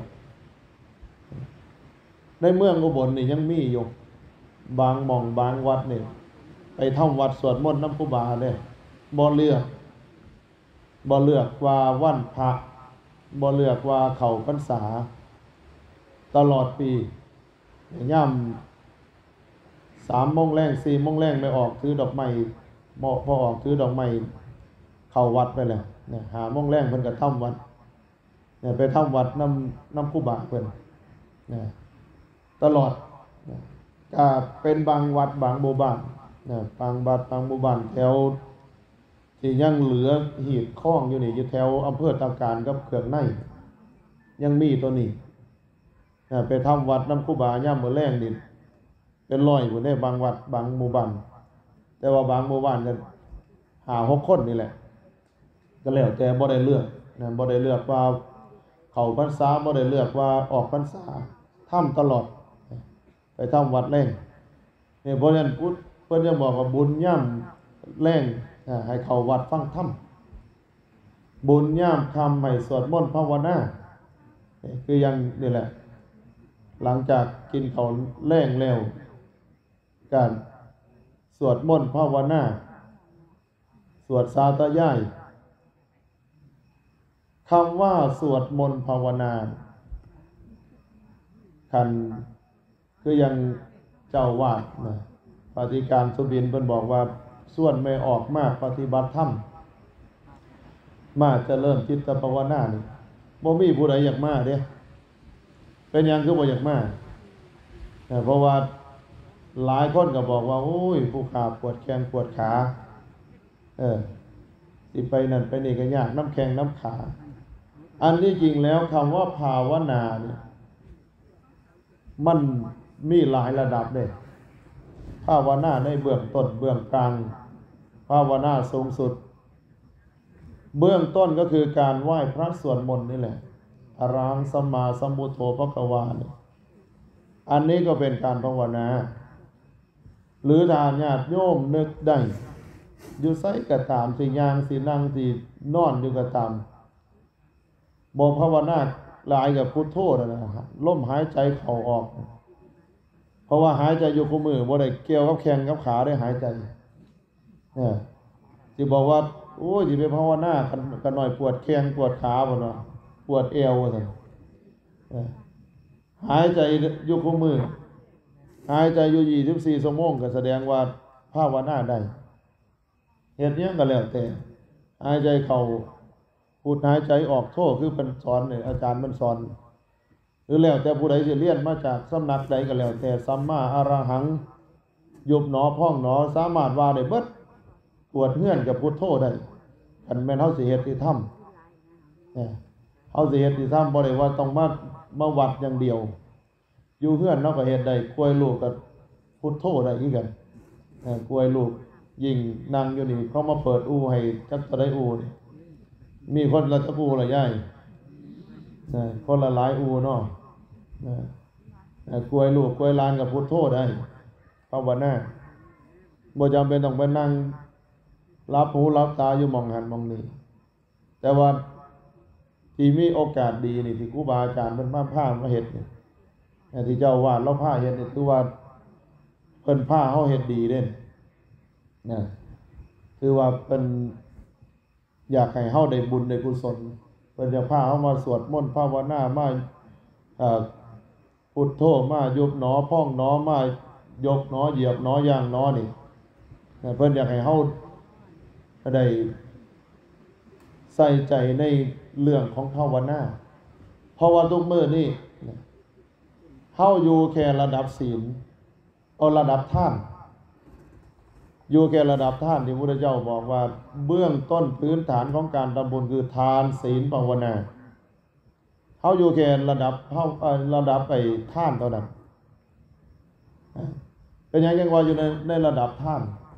ในเมืองอุบลนี่ยังมีอยู่บางหม่องบางวัดนี่ไปทำวัดสวดมนต์นำครูบาเด้บ่เลือกว่าวันพระบ่เลือกว่าเข้าพรรษาตลอดปีย่ำ3 โมงแลง 4 โมงแลงไม่ออกถือดอกไม้พอออกถือดอกไม้เข้าวัดไปแล้วเนี่ย5 โมงแลงเพิ่นก็ทำวัดเนี่ยไปทำวัดนำครูบาเพิ่นเนี่ยตลอดก็เป็นบางวัดบางหมู่บ้านบางวัดบางหมู่บ้านแถวที่ยังเหลือหีบคล้องอยู่นี่อยู่แถวอำเภอตาการกับเขื่องในยังมีตัวนี้ไปทำวัดน้ำครูบาย่ามมื้อแลงนี่เป็นร้อยพุ่นเด้บางวัดบางหมู่บ้านแต่ว่าบางหมู่บ้านก็5-6 คนนี่แหละก็แล้วแต่บ่ได้เลือกบ่ได้เลือกว่าเข้าพรรษาบ่ได้เลือกว่าออกพรรษาทำตลอดไปทำวัดแลงนี่เพราะฉะนั้นเพิ่นจะบอกว่าบุญย่ำแลงให้เข้าวัดฟังธรรมบุญย่ำค่ำให้สวดมนต์ภาวนาคือยังนี่แหละหลังจากกินข้าวแลงแล้วการสวดมนต์ภาวนาสวดสาธยายคำว่าสวดมนต์ภาวนาคันคือยังเจ้าวาดปฏิการสุบินเพิ่นบอกว่าส่วนไม่ออกมากปฏิบัติธรรมมาจะเริ่มจิตภาวนานี่บ่มีผู้ใดอยากมาเด้เป็นหยังคือบ่อยากมาเพราะว่าหลายคนก็บอกว่าโอ้ยผู้ขาปวดแข้งปวดขาสิไปนั่นไปนี่ก็ยากน้ำแข้งน้ำขาอันที่จริงแล้วคำว่าภาวนาเนี่ยมันมีหลายระดับเด้ภาวนาในเบื้องต้นเบื้องกลางภาวนาสูงสุดเบื้องต้นก็คือการไหว้พระสวดมนต์นี่แหละอะระหังสัมมาสัมพุทโธภควาเนี่ยอันนี้ก็เป็นการภาวนาหรือถ้าญาติโยมนึกได้อยู่ไสก็ตามสิย่างสินั่งสินอนอยู่ก็ตามบ่ภาวนาหลายกับพุทโธนั่นนะลมหายใจเข้าออกเพราะว่าหายใจอยู่คู่มือบ่ได้เกี่ยวกับแข้งกับขาได้หายใจสิบอกว่าโอ้ยสิไปภาวนากันหน่อยปวดแข้งปวดขาบ่เนาะปวดเอวว่าซั่นหายใจอยู่คู่มือหายใจอยู่24 ชั่วโมงก็แสดงว่าภาวนาได้เฮ็ดหยังก็แล้วแต่หายใจเข้าพูดหายใจออกโธคือเพิ่นสอนนี่อาจารย์มันสอนหรือแล้วแต่ผู้ใดสิเรียนมาจากสำนักใดก็แล้วแต่สัมมาอรหังยุบหนอพองหนอสามารถว่าได้เบิดปวดเฮือนกับพุทโธได้คันแม่นเฮาสิเฮ็ดสิทำเฮาสิเฮ็ดสิทำบ่ได้ว่าต้องมาวัดอย่างเดียวอยู่เฮือนเนาะก็เฮ็ดได้กล้วยลูกก็พุทโธได้คือกันกล้วยลูกยิ่งนั่งอยู่นี่เขามาเปิดอู่ให้จักจะได้อู่นี่มีคนละตะปูละยายคนละหลายอูเนาะกล้วยลูกกล้วยลานกับพุทโธได้ภาวนาบ่จำเป็นต้องไปนั่งรับหูรับตาอยู่มองหันมองนี่แต่ว่าที่มีโอกาสดีนี่ที่ครูบาอาจารย์เพิ่นพามาเฮ็ดนี่ที่เจ้าวาดเราพาเฮ็ดนี่คือว่าเพิ่นพาเฮาเฮ็ดดีเด้นะคือว่าเพิ่นอยากให้เฮาได้บุญได้กุศลเพิ่นจะพาเฮามาสวดมนต์ภาวนามาพุทโธมายุบหนอพองหนอมายกหนอเหยียบหนอย่างหนอนี่เพิ่นอยากให้เฮาได้ใส่ใจในเรื่องของภาวนาเพราะว่าทุกมื้อนี่เฮาอยู่แค่ระดับศีลเอาระดับท่านอยู่แค่ระดับท่านที่พระพุทธเจ้าบอกว่าเบื้องต้นพื้นฐานของการทำบุญคือทานศีลภาวนาเฮาอยู่แค่ระดับระดับไปท่านเท่านั้นเป็นอย่างยังว่าอยู่ในระดับท่าน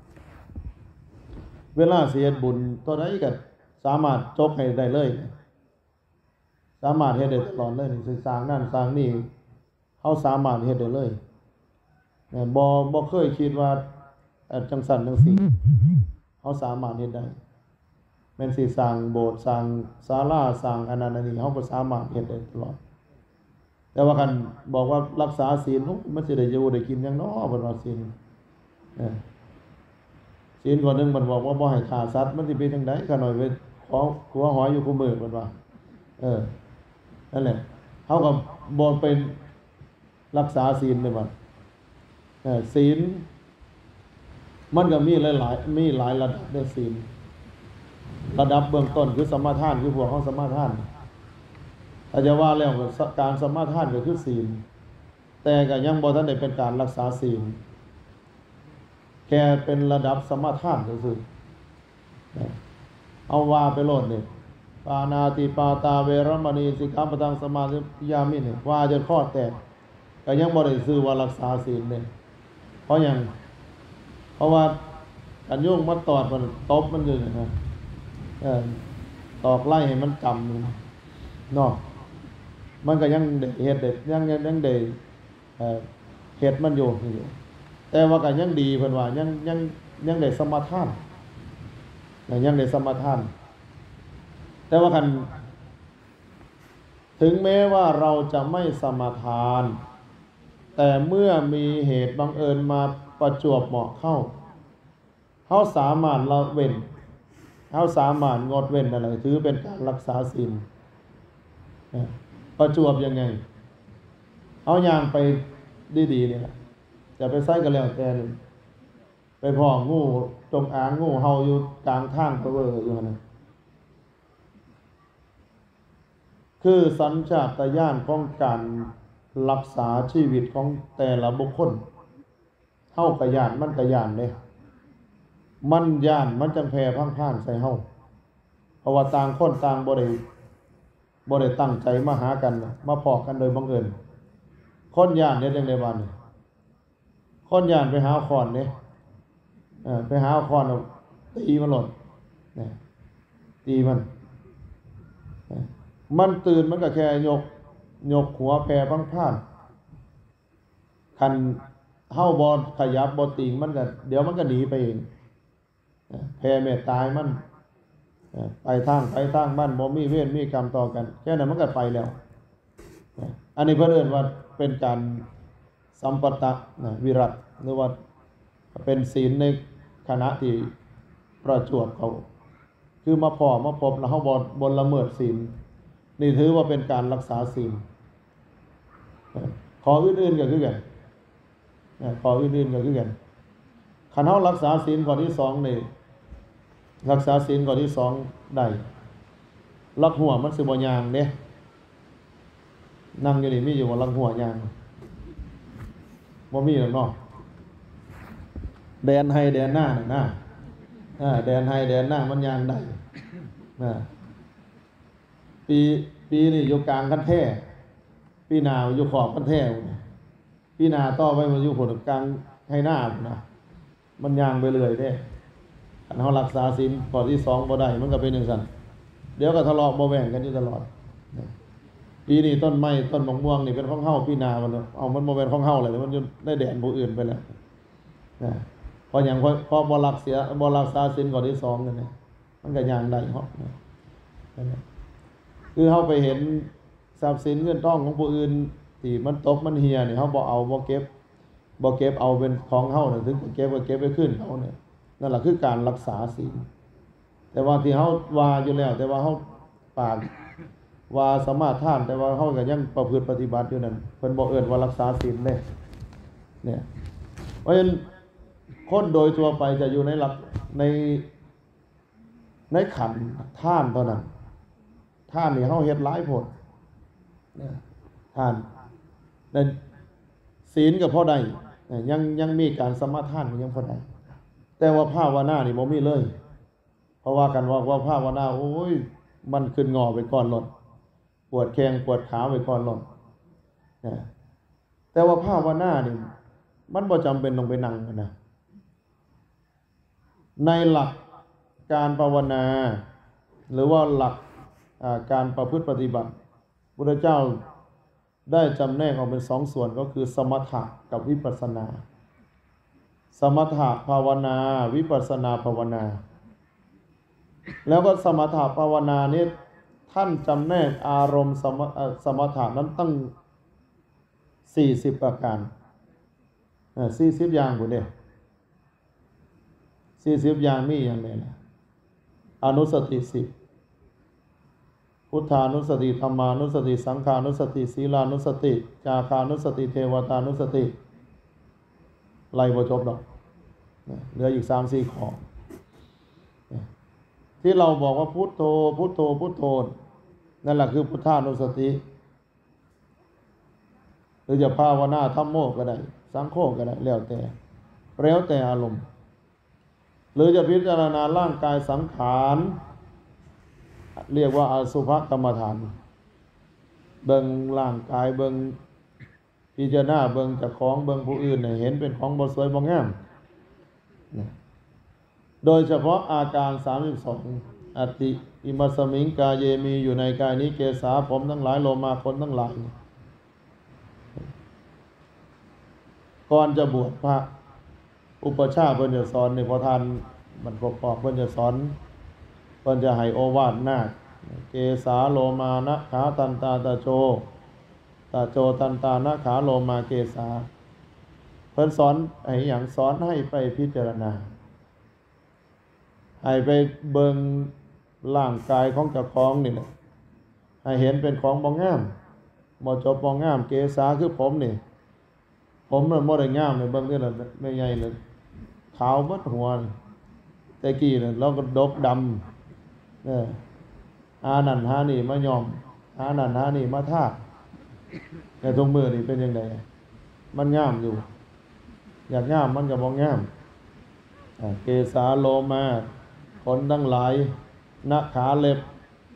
เวลาเสียบุญตัวไหนก็สามารถจบให้ได้เลยสามารถเฮ็ดได้ตลอดเลยนี่สร้างนั่นสร้างนี่เฮาสามารถเฮ็ดได้เลยบ่เคยคิดว่าจังสั่นจังซี่เฮาสามารถเฮ็ดได้แม่นสิสร้างโบสถ์สร้างศาลาสร้างอันนั้นอันนี้เฮาก็สามารถเฮ็ดได้ตลอดแต่ว่าคันบอกว่ารักษาศีลมันสิได้อยู่ได้กินหยังน้อเพิ่นว่าศีลศีลข้อนึงมันบอกว่าบ่ให้ฆ่าสัตว์มันสิเป็นจังได๋ก็น้อยไปขอหัวหอยอยู่คู่มือเพิ่นว่านั่นแหละเฮาก็บ่เป็นรักษาศีลเลยบัดศีลมันก็มีหลายระดับในศีลระดับเบื้องต้นคือสมาทานคือพวกของสมาทานอาจจะว่าแล้วการสมาทานก็คือศีลแต่ก็ยังบ่ทันได้เป็นการรักษาศีลแค่เป็นระดับสมาทานซื่อๆเอาว่าไปโลดนี่ปานาติปาตาเวรมณีสิกขาปะทังสมาธิยามินี่ว่าจนข้อแตกก็ยังบ่ได้ชื่อว่ารักษาศีลนี่เพราะหยังเพราะว่ากันโยงมาตอดมันตบมันอยู่นะตอกไล่ให้มันจำเนาะมันก็ยังเฮ็ดเด็ดยังได้เฮ็ดมันอยู่แต่ว่าก็ยังดีเพิ่นว่ายังได้สมาทานยังได้สมาทานแต่ว่าคันถึงแม้ว่าเราจะไม่สมาทานแต่เมื่อมีเหตุบังเอิญมาประจวบเหมาะเข้าเขาสามารถละเว้นเขาสามารถงดเว้นอะไรถือเป็นการรักษาศีลประจวบยังไงเอาอย่างไปดีๆเนี่ยจะไปใส่กันแล้วแต่ไปพ่องูจงอางงูเห่าอยู่กลางทางเพ้ออยู่นะคือสัญชาตญาณของการรักษาชีวิตของแต่ละบุคคลเฮากะย่านมันกะย่านเด้มันย่านมันจังแผ่พังๆใส่เฮาเพราะว่าต่างคนต่างบ่ได้ตั้งใจมาหากันมาพอกันโดยบังเอิญคนย่านเฮ็ดจังได๋บัดนี้คนย่านไปหาค้อนเด้ไปหาค้อนเอาตีมันหล่นตีมันตื่นมันก็แค่ยกหัวแผ่พังๆคันเฮาบ่ขยับบ่ติงมันก็เดี๋ยวมันก็หนีไปเองแผ่เมตตามันไปทางมันบ่มีเวรมีกรรมต่อกันแค่นั้นมันก็ไปแล้วอันนี้เพิ่นเอิ้นว่าเป็นการสัมปตะวิรัตหรือว่าเป็นศีลในขณะที่ประจวบเขาคือมาพบแล้วเฮาบ่ละเมิดศีลนี่ถือว่าเป็นการรักษาศีลขออื่นๆก็คือกันขออื่นๆก็คือกันคันเฮารักษาศีลข้อที่2นี่รักษาศีลข้อที่2ได้ลักหัวมันสิบ่ย่างเด้นั่งอยู่นี่มีอยู่ว่าลักหัวย่างบ่มีหรอกเนาะแดนให้แดนหน้าน่ะแดนให้แดนหน้ามันย่างได้ปีนี่อยู่กลางกันแท้ปีหน้าอยู่ขอบกันแท้ปีหน้าต่อไปมันอยู่ผลกลางให้หน้านะมันย่างไปเรื่อยเด้คันเฮารักษาศีลข้อที่2บ่ได้มันก็เป็นจังซั่นเดี๋ยวก็ทะเลาะบ่แบ่งกันอยู่ตลอดปีนี้ต้นไม้ต้นมะม่วงนี่เป็นของเฮาปีหน้ามันเอามันบ่เป็นของเฮาเลยมันอยู่ในแดนผู้อื่นไปแล้วเพราะหยังเพราะบ่รักษาศีลข้อที่2นั่นแหละมันก็ย่างได้เฮาคือเฮาไปเห็นทรัพย์สินเงินทองของผู้อื่นทที่มันตกมันเหี่ยนี่เฮาบ่เอาบ่เก็บเอาเป็นของเฮาน่ะถึงเก็บก็เก็บไว้คืนเขาเนี่ยนั่นล่ะคือการรักษาศีลแต่ว่าที่เฮาว่าอยู่แล้วแต่ว่าเฮาปากว่าสมาทานแต่ว่าเฮาก็ยังประพฤติปฏิบัติอยู่นั่นเพิ่นบ่เอิ้นว่ารักษาศีลเด้เนี่ยเพราะฉะนั้นคนโดยทั่วไปจะอยู่ในหลักในขันธ์ท่านเท่านั้นท่านนี่เฮาเฮ็ดหลายโพดเนี่ยท่านในศีลก็พอได้ยังมีการสมาทานยังพอได้แต่ว่าภาวนานี่บ่มีเลยเพราะว่ากันว่าภาวนาโอ้ยมันขึ้นงอไปก่อนหลดปวดแข้งปวดขาไปก่อนหลดนะแต่ว่าภาวนานี่มันบ่จำเป็นต้องไปนั่งนะในหลักการภาวนาหรือว่าหลักการประพฤติปฏิบัติพุทธเจ้าได้จำแนกออกเป็นสองส่วนก็คือสมถะกับวิปัสสนาสมถะภาวนาวิปัสสนาภาวนาแล้วก็สมถะภาวนานี้ท่านจำแนกอารมณ์สมถะนั้นตั้ง40ประการ40อย่างพุ่นเด้40อย่างมีอย่างไรล่ะอนุสติ10พุทธานุสติธรรมานุสติสังฆานุสติศีลานุสติจาคานุสติเทวตานุสติไล่บ่จบดอกเหลืออีก 3-4 ข้อที่เราบอกว่าพุทโธพุทโธพุทโธนั่นแหละคือพุทธานุสติหรือจะภาวนาธัมโมก็ได้สังโฆก็ได้แล้วแต่อารมณ์หรือจะพิจารณาร่างกายสังขารเรียกว่าอสุภกรรมฐานเบิ่งร่างกายเบิ่งพิจารณาเบิ่งเจ้าของเบิ่งผู้อื่นเห็นเป็นของบ่สวยบ่งามโดยเฉพาะอาการ32อัตติอิมัสสมิงกายเยมีอยู่ในกายนี้เกสาผมทั้งหลายโลมาขนทั้งหลายก่อนจะบวชพระอุปชฌาย์เพิ่นจะสอนนี่พอทานมันประกอบเพิ่นจะสอนเพิ่นจะให้โอวาทนาคเกสาโลมานะขาตันตาตะโจตันตานะขาโลมาเกสาเพิ่นสอนให้หยังสอนให้ไปพิจารณาให้ไปเบิ่งร่างกายของเจ้าของนี่แหละให้เห็นเป็นของบ่งามบ่จบบ่งามเกสาคือผมนี่ผมมันบ่ได้งามเลยเบิ่งนี่ล่ะไม่ใหญ่เลยขาวหมดหัวแต่กี้น่ะเราก็ดกดำหานั่นหานี่มายอมหานั่นหานี่มาทาแต่ตรงมือนี่เป็นจังไดมันงามอยู่อยากงามมันก็บ่งามเกสาโลมาขนทั้งหลายนาขาเล็บ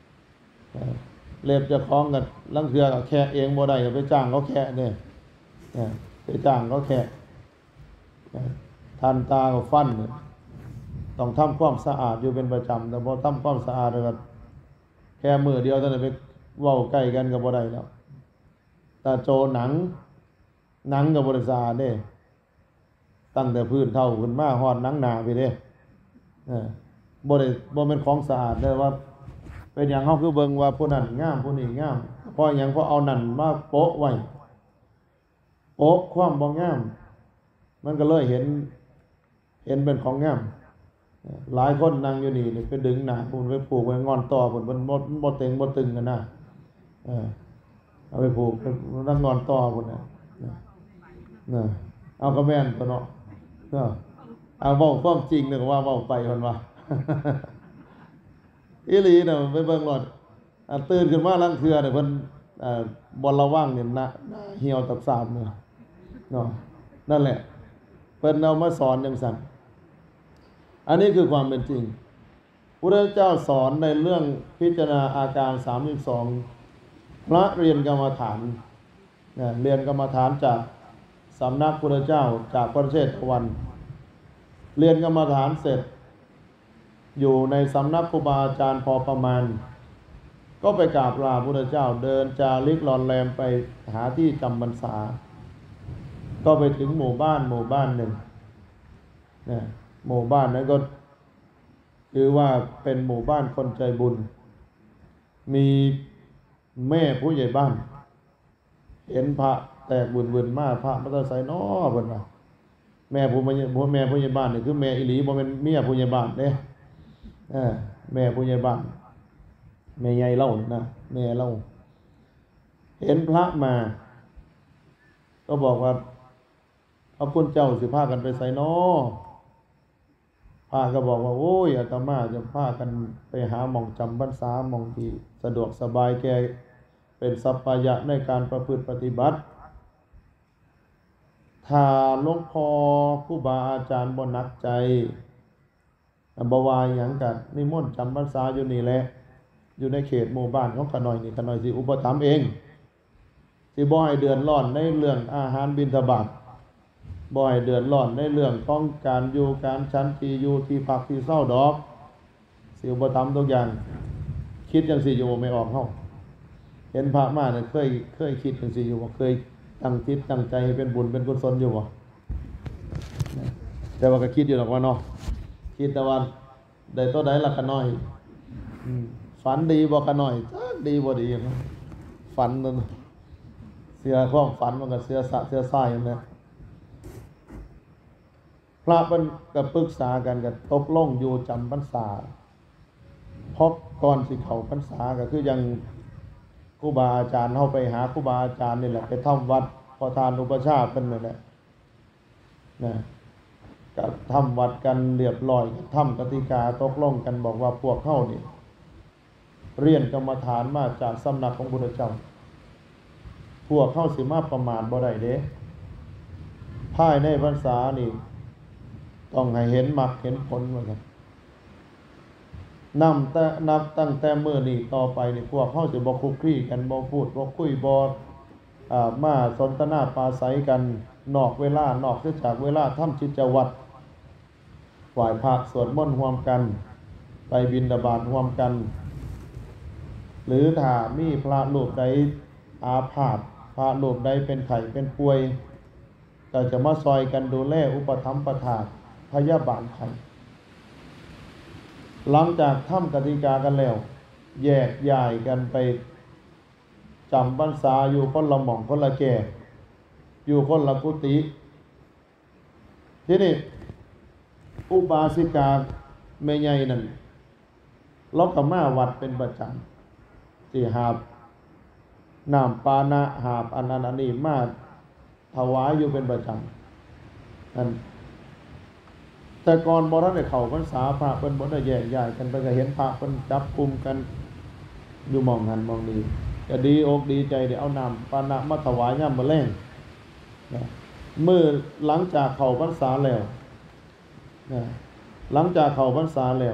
จะคล้องกันลังเทือก็แค่เองบ่ได้ก็ไปจ้างเขาแค่เนี่ยไปจ้างเขาแค่ทันตาก็ฟันต้องทำความสะอาดอยู่เป็นประจำแต่พอทำความสะอาดแล้วแค่มือเดียวเท่านั้นไปเว้าใกล้กันก็บ่ได้แล้วตาโจหนังก็บ่ได้สะอาดเด้ตั้งแต่พื้นเท่าขึ้นมาฮอดหนังหน้าไปเด้บ่เป็นของสะอาดเด้อว่าเป็นหยังเฮาคือเบิ่งว่าผู้นั้นงามผู้นี้งามเพราะหยังเพราะเอานั่นมาโปะไว้โปะความบ่งามมันก็เลยเห็นเป็นของงามหลายคนนั่งอยู่นี่ไปดึงหน้าพุ่นไปผูกไว้งอนต่อพุ่นมันบ่เต็งบ่ตึงกันนะเอาไปผูกนั่งงอนต่อพุ่นน่ะเอาก็แม่นตัวเนาะเอาเว้าความจริงนึกว่าเว้าไปเพิ่นว่าอีหลีน่ะไปเบิ่งรถตื่นขึ้นมาลังเทื่อเนี่ยเพิ่นบ่ระวังเนี่ยหน้าเหี่ยวตับสามเนาะนั่นแหละเพิ่นเอามาสอนจังซั่นอันนี้คือความเป็นจริงพระเจ้าสอนในเรื่องพิจารณาอาการ32พระเรียนกรรมฐานเรียนกรรมฐานจากสำนักพระเจ้าจากประเทศตะวันเรียนกรรมฐานเสร็จอยู่ในสำนักครูบาอาจารย์พอประมาณก็ไปกราบลาพระเจ้าเดินจาริกลอนแรมไปหาที่จำพรรษาก็ไปถึงหมู่บ้านหนึ่งหมู่บ้านนั้นก็ถือว่าเป็นหมู่บ้านคนใจบุญมีแม่ผู้ใหญ่บ้านเห็นพระแตกบุญมาพระมาตะไซน้อเพิ่นว่าแม่ผู้แม่ผู้ใหญ่บ้านนี่คือแม่อีหลีบ่แม่นเมียผู้ใหญ่บ้านเด้แม่ผู้ใหญ่บ้านแม่ใหญ่เล่านะแม่เล่าเห็นพระมาก็บอกว่าพระพุทธเจ้าสิพากันไปไสน้อพระก็บอกว่าโอ้ยอาตมาจะพากันไปหาหม่องจำพรรษาหม่องที่สะดวกสบายแก่เป็นสัพพยะในการประพฤติปฏิบัติถ้าหลวงพ่อครูบาอาจารย์บ่หนักใจบ่ว่าหยังกันนิมนต์จำพรรษาอยู่นี่แหละอยู่ในเขตหมู่บ้านของขน้อยนี่ขน้อยสิอุปถัมภ์เองสิบ่ให้เดือดร้อนในเรื่องอาหารบิณฑบาตบ่ให้เดือดร้อนในเรื่องของการอยู่การฉันที่อยู่ที่พักที่เศร้าดอกสิอุปถัมภ์ทุกอย่างคิดจังซี่อยู่ไม่ออกเฮาเห็นพระมาเนี่ยเคยคิดจังซี่อยู่บ่เคยตั้งจิตตั้งใจให้เป็นบุญเป็นกุศลอยู่บ่แต่ว่าก็คิดอยู่หรอกว่าเนาะคิดแต่ว่าได้ตัวใดละก็น้อยฝันดีบ่ก็น้อยดีบ่ดีฝันนั่นเสียความฝันมันก็เสียสะเสียซ้ายนั่นแหละพระเพิ่นก็ปรึกษากันก็ตกลงอยู่จำพรรษาเพราะก่อนสิเข้าพรรษาก็คือยังครูบาอาจารย์เฮาไปหาครูบาอาจารย์นี่แหละไปทำวัดพอทานอุปชาเพิ่นนั่นแหละนะก็ทำวัดกันเรียบร้อยทำกติกาตกลงกันบอกว่าพวกเฮานี่เรียนกรรมฐานมาจากสำนักของพระพุทธเจ้าพวกเฮาสิมาประมาทบ่ได้เด้ภายในพรรษานี่ต้องให้เห็นมรรคเห็นผลว่าซั่นนับตั้งแต่มื้อนี้ต่อไปนี่พวกเฮาสิบ่คลุกคลีกันบ่พูดบ่คุยบ่มาสนทนาปราศัยกันนอกเวลานอกเสียจากเวลาทำกิจวัตรไหว้พระสวดมนต์ร่วมกันไปบิณฑบาตร่วมกันหรือถ้ามีพระรูปใดอาพาธพระรูปใดเป็นไข้เป็นป่วยก็จะมาซอยกันดูแลอุปถัมภ์ประทานพยาบาลไข้หลังจากทำกติกากันแล้วแยกย้ายกันไปจำพรรษาอยู่คนละหม่องคนละแก่อยู่คนละกุฏิที่นี่อุบาสิกาแม่ใหญ่นั่นเราก็มาวัดเป็นประจำที่หาบน้ำปานะหาบอันนั้นอันนี้มาถวายอยู่เป็นประจำนั่นแต่ก่อนบ่ทันได้เข้าพรรษาพระเพิ่นบ่ได้แยกย้ายกันไปก็เห็นพระเพิ่นจับกลุ่มกันอยู่หม่องนั้นหม่องนี้ก็ดีอกดีใจได้เอาน้ำปานะมาถวายยามมื้อแลงมื้อหลังจากเข้าพรรษาแล้วหลังจากเข้าพรรษาแล้ว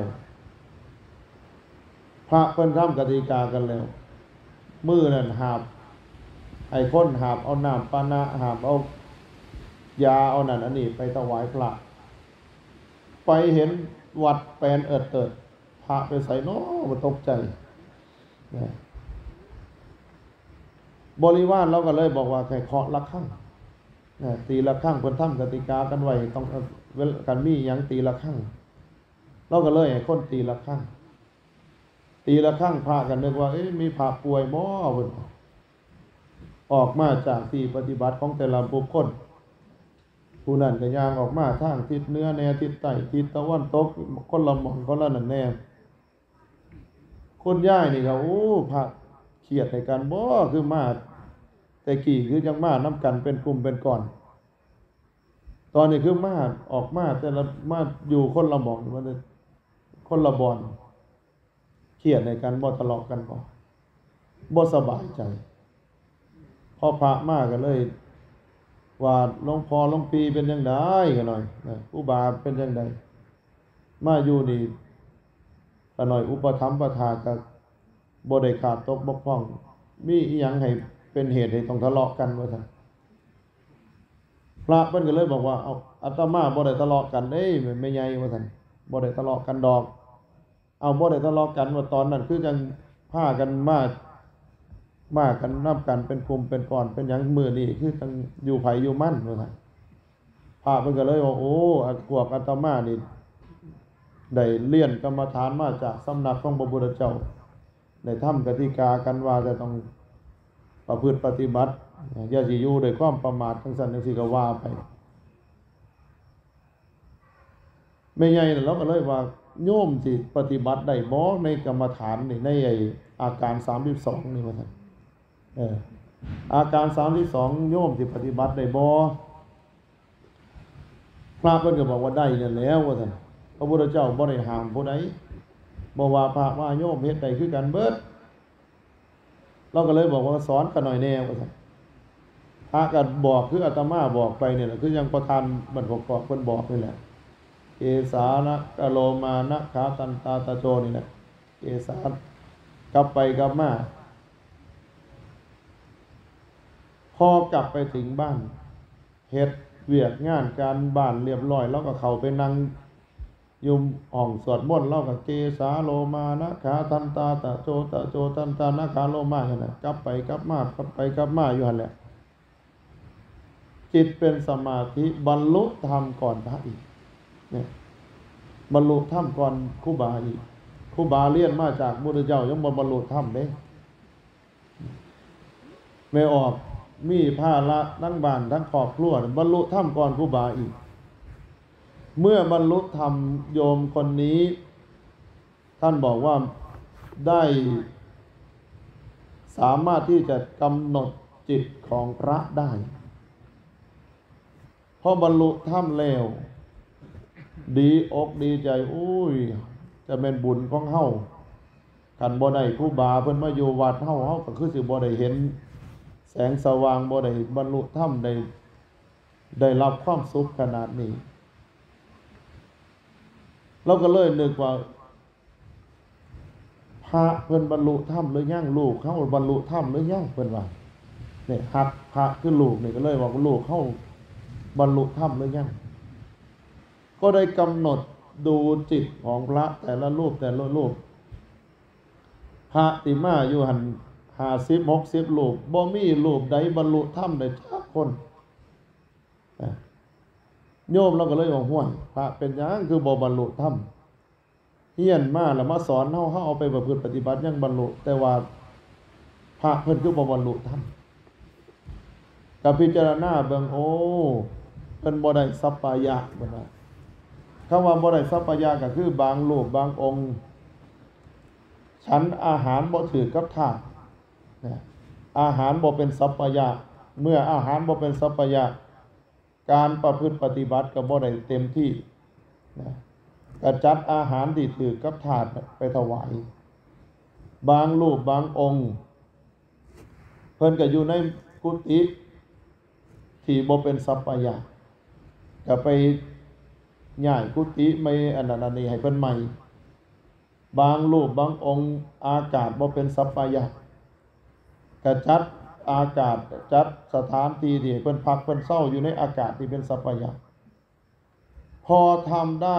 พระเพิ่นทำกติกากันแล้วมื้อนั้นหาบไอ้คนหาบเอาน้ำปานะหาบเอายาเอานั่นอันนี้ไปถวายพระไปเห็นวัดแปลนเอิดเติดพระไปใส่น้อมันตกใจบริวารเราก็เลยบอกว่าให้เคาะระฆังตีระฆังเพิ่นทำกติกากันไว้ต้องกันมีหยังตีระฆังเราก็เลยให้คนตีระฆังตีระฆังพระกันนึกว่ามีพระป่วยบ่เพิ่นออกมาจากที่ปฏิบัติของแต่ละบุคคลผู้นั้นก็ย่างออกมาทางทิศเหนือแนวทิศใต้ทิศตะวันตกคนละหม่องคนละนั่นแน่คนย้ายนี่ก็พระเครียดในการบ่คือมาแต่กี่คือจังมานํกันเป็นกลุ่มเป็นก้อนตอนนี้คือมาออกมาแต่ละมาอยู่คนละหม่องมันคนละบ่อนเครียดในการบ่ทะเลาะกันบ่สบายใจพอพระมาก็เลยว่าหลวงพ่อหลวงพี่เป็นจังได๋กันหน่อยอุบาเป็นจังได๋มาอยู่นี่ก็หน่อยอุปถัมภ์ประทานก็บ่ได้ขาดตกบกพร่องมีอีหยังให้เป็นเหตุให้ต้องทะเลาะกันว่าซั่นพระเพิ่นก็เลยบอกว่าเอาอาตมาบ่ได้ทะเลาะกันเด้แม่ใหญ่ว่าซั่นบ่ได้ทะเลาะกันดอกเอาบ่ได้ทะเลาะกันว่าตอนนั้นคือจังพากันมากันนับกันเป็นกลุ่มเป็นก้อนเป็นหยังมื้อนี้คือจังอยู่ไผอยู่มันว่าซั่นพระเพิ่นก็เลยว่าพวกอาตมานี่ได้เรียนกรรมฐานมาจากสำนักของพระพุทธเจ้าได้ทำกติกากันว่าจะต้องประพฤติปฏิบัติอย่าสิอยู่โดยความประมาททั้งสันทั้งสี่ก็ว่าไปไม่ใหญ่เราก็เลยว่าโยมสิปฏิบัติได้บ่ในกรรมฐานนี่ในอาการ32นี่ว่าซั่นอาการ32โยมสิปฏิบัติได้บ่พระเพิ่นก็บอกว่าได้นั่นแล้วว่าซั่นพระพุทธเจ้าบ่ได้ห้ามผู้ใดบ่ว่าพระว่าโยมเฮ็ดได้คือกันเบิดเราก็เลยบอกว่าสอนกันหน่อยแน่ว่าซั่นพระก็บอกคืออาตมาบอกไปเนี่ยแหละคือยังประธานบรรพกเพิ่นบอกนี่แหละเกสานะกะโลมานะขาตันตาตะโจนี่แหละเกสากลับไปกลับมาพอกลับไปถึงบ้านเฮ็ดเวียกงานการบ้านเรียบร้อยแล้วก็เข้าไปนั่งอยู่ห้องสวดมนต์แล้วก็เกสาโลมานะขาตันตาตะโจตันตานะขาโลมานั่นน่ะกลับไปกลับมากลับไปกลับมาอยู่หั่นแหละจิตเป็นสมาธิบรรลุธรรมก่อนพระอีกเนี่ยบรรลุธรรมก่อนครูบาอีกครูบาเรียนมาจากพุทธเจ้ายังบ่บรรลุธรรมเด้ไม่ออกมีภาระทั้งบ้านทั้งครอบครัวบรรลุธรรมก่อนครูบาอีกเมื่อบรรลุธรรมโยมคนนี้ท่านบอกว่าได้สามารถที่จะกำหนดจิตของพระได้พอบรรลุธรรมแล้วดีอกดีใจอุ้ยจะเป็นบุญของเฮากันบ่ได้ครูบาเพิ่นมาอยู่วัดเฮาก็คือสิบ่ได้เห็นแสงสว่างบ่ได้บรรลุธรรมได้รับความสุขขนาดนี้เราก็เลยนึกว่าพระเพิ่นบรรลุธรรมหรือยังลูกเฮาบรรลุธรรมหรือยังเพิ่นว่าเนี่ยหัดพระคือลูกนี่ก็เลยว่าลูกเฮาบรรลุธรรมหรือยังก็ได้กำหนดดูจิตของพระแต่ละรูปแต่ละรูปพระติมาอยู่หัน50-60รูปบ่มีรูปใดบรรลุธรรมได้จักคนโยมเราก็เลยว่าห้วยพระเป็นหยังคือบ่บรรลุธรรมเฮียนมาแล้วมาสอนเฮาเอาไปประพฤติปฏิบัติยังบรรลุแต่ว่าพระเพิ่นคือบ่บรรลุธรรมก็พิจารณาเบิ่งโอ้เพิ่นบ่ได้สัพพายะบ่ได้คำว่าบ่ได้สัพพายะก็คือบางรูปบางองค์ฉันอาหารบ่ถือกับธาตุอาหารบ่เป็นสัพพายะเมื่ออาหารบ่เป็นสัพพายะการประพฤติปฏิบัติก็บ่ได้เต็มที่ก็จัดอาหารที่ถือกับธาตุไปถวายบางรูปบางองค์เพิ่นก็อยู่ในกุฏิที่บ่เป็นสัพพายะก็ไปย้ายกุฏิไม่อันนั้นอันนี้ให้เพิ่นใหม่บางรูปบางองค์อากาศบ่เป็นสัพพายะก็จัดอากาศจัดสถานที่ที่เพิ่นพักเพิ่นเศร้าอยู่ในอากาศที่เป็นสัพพายะพอทำได้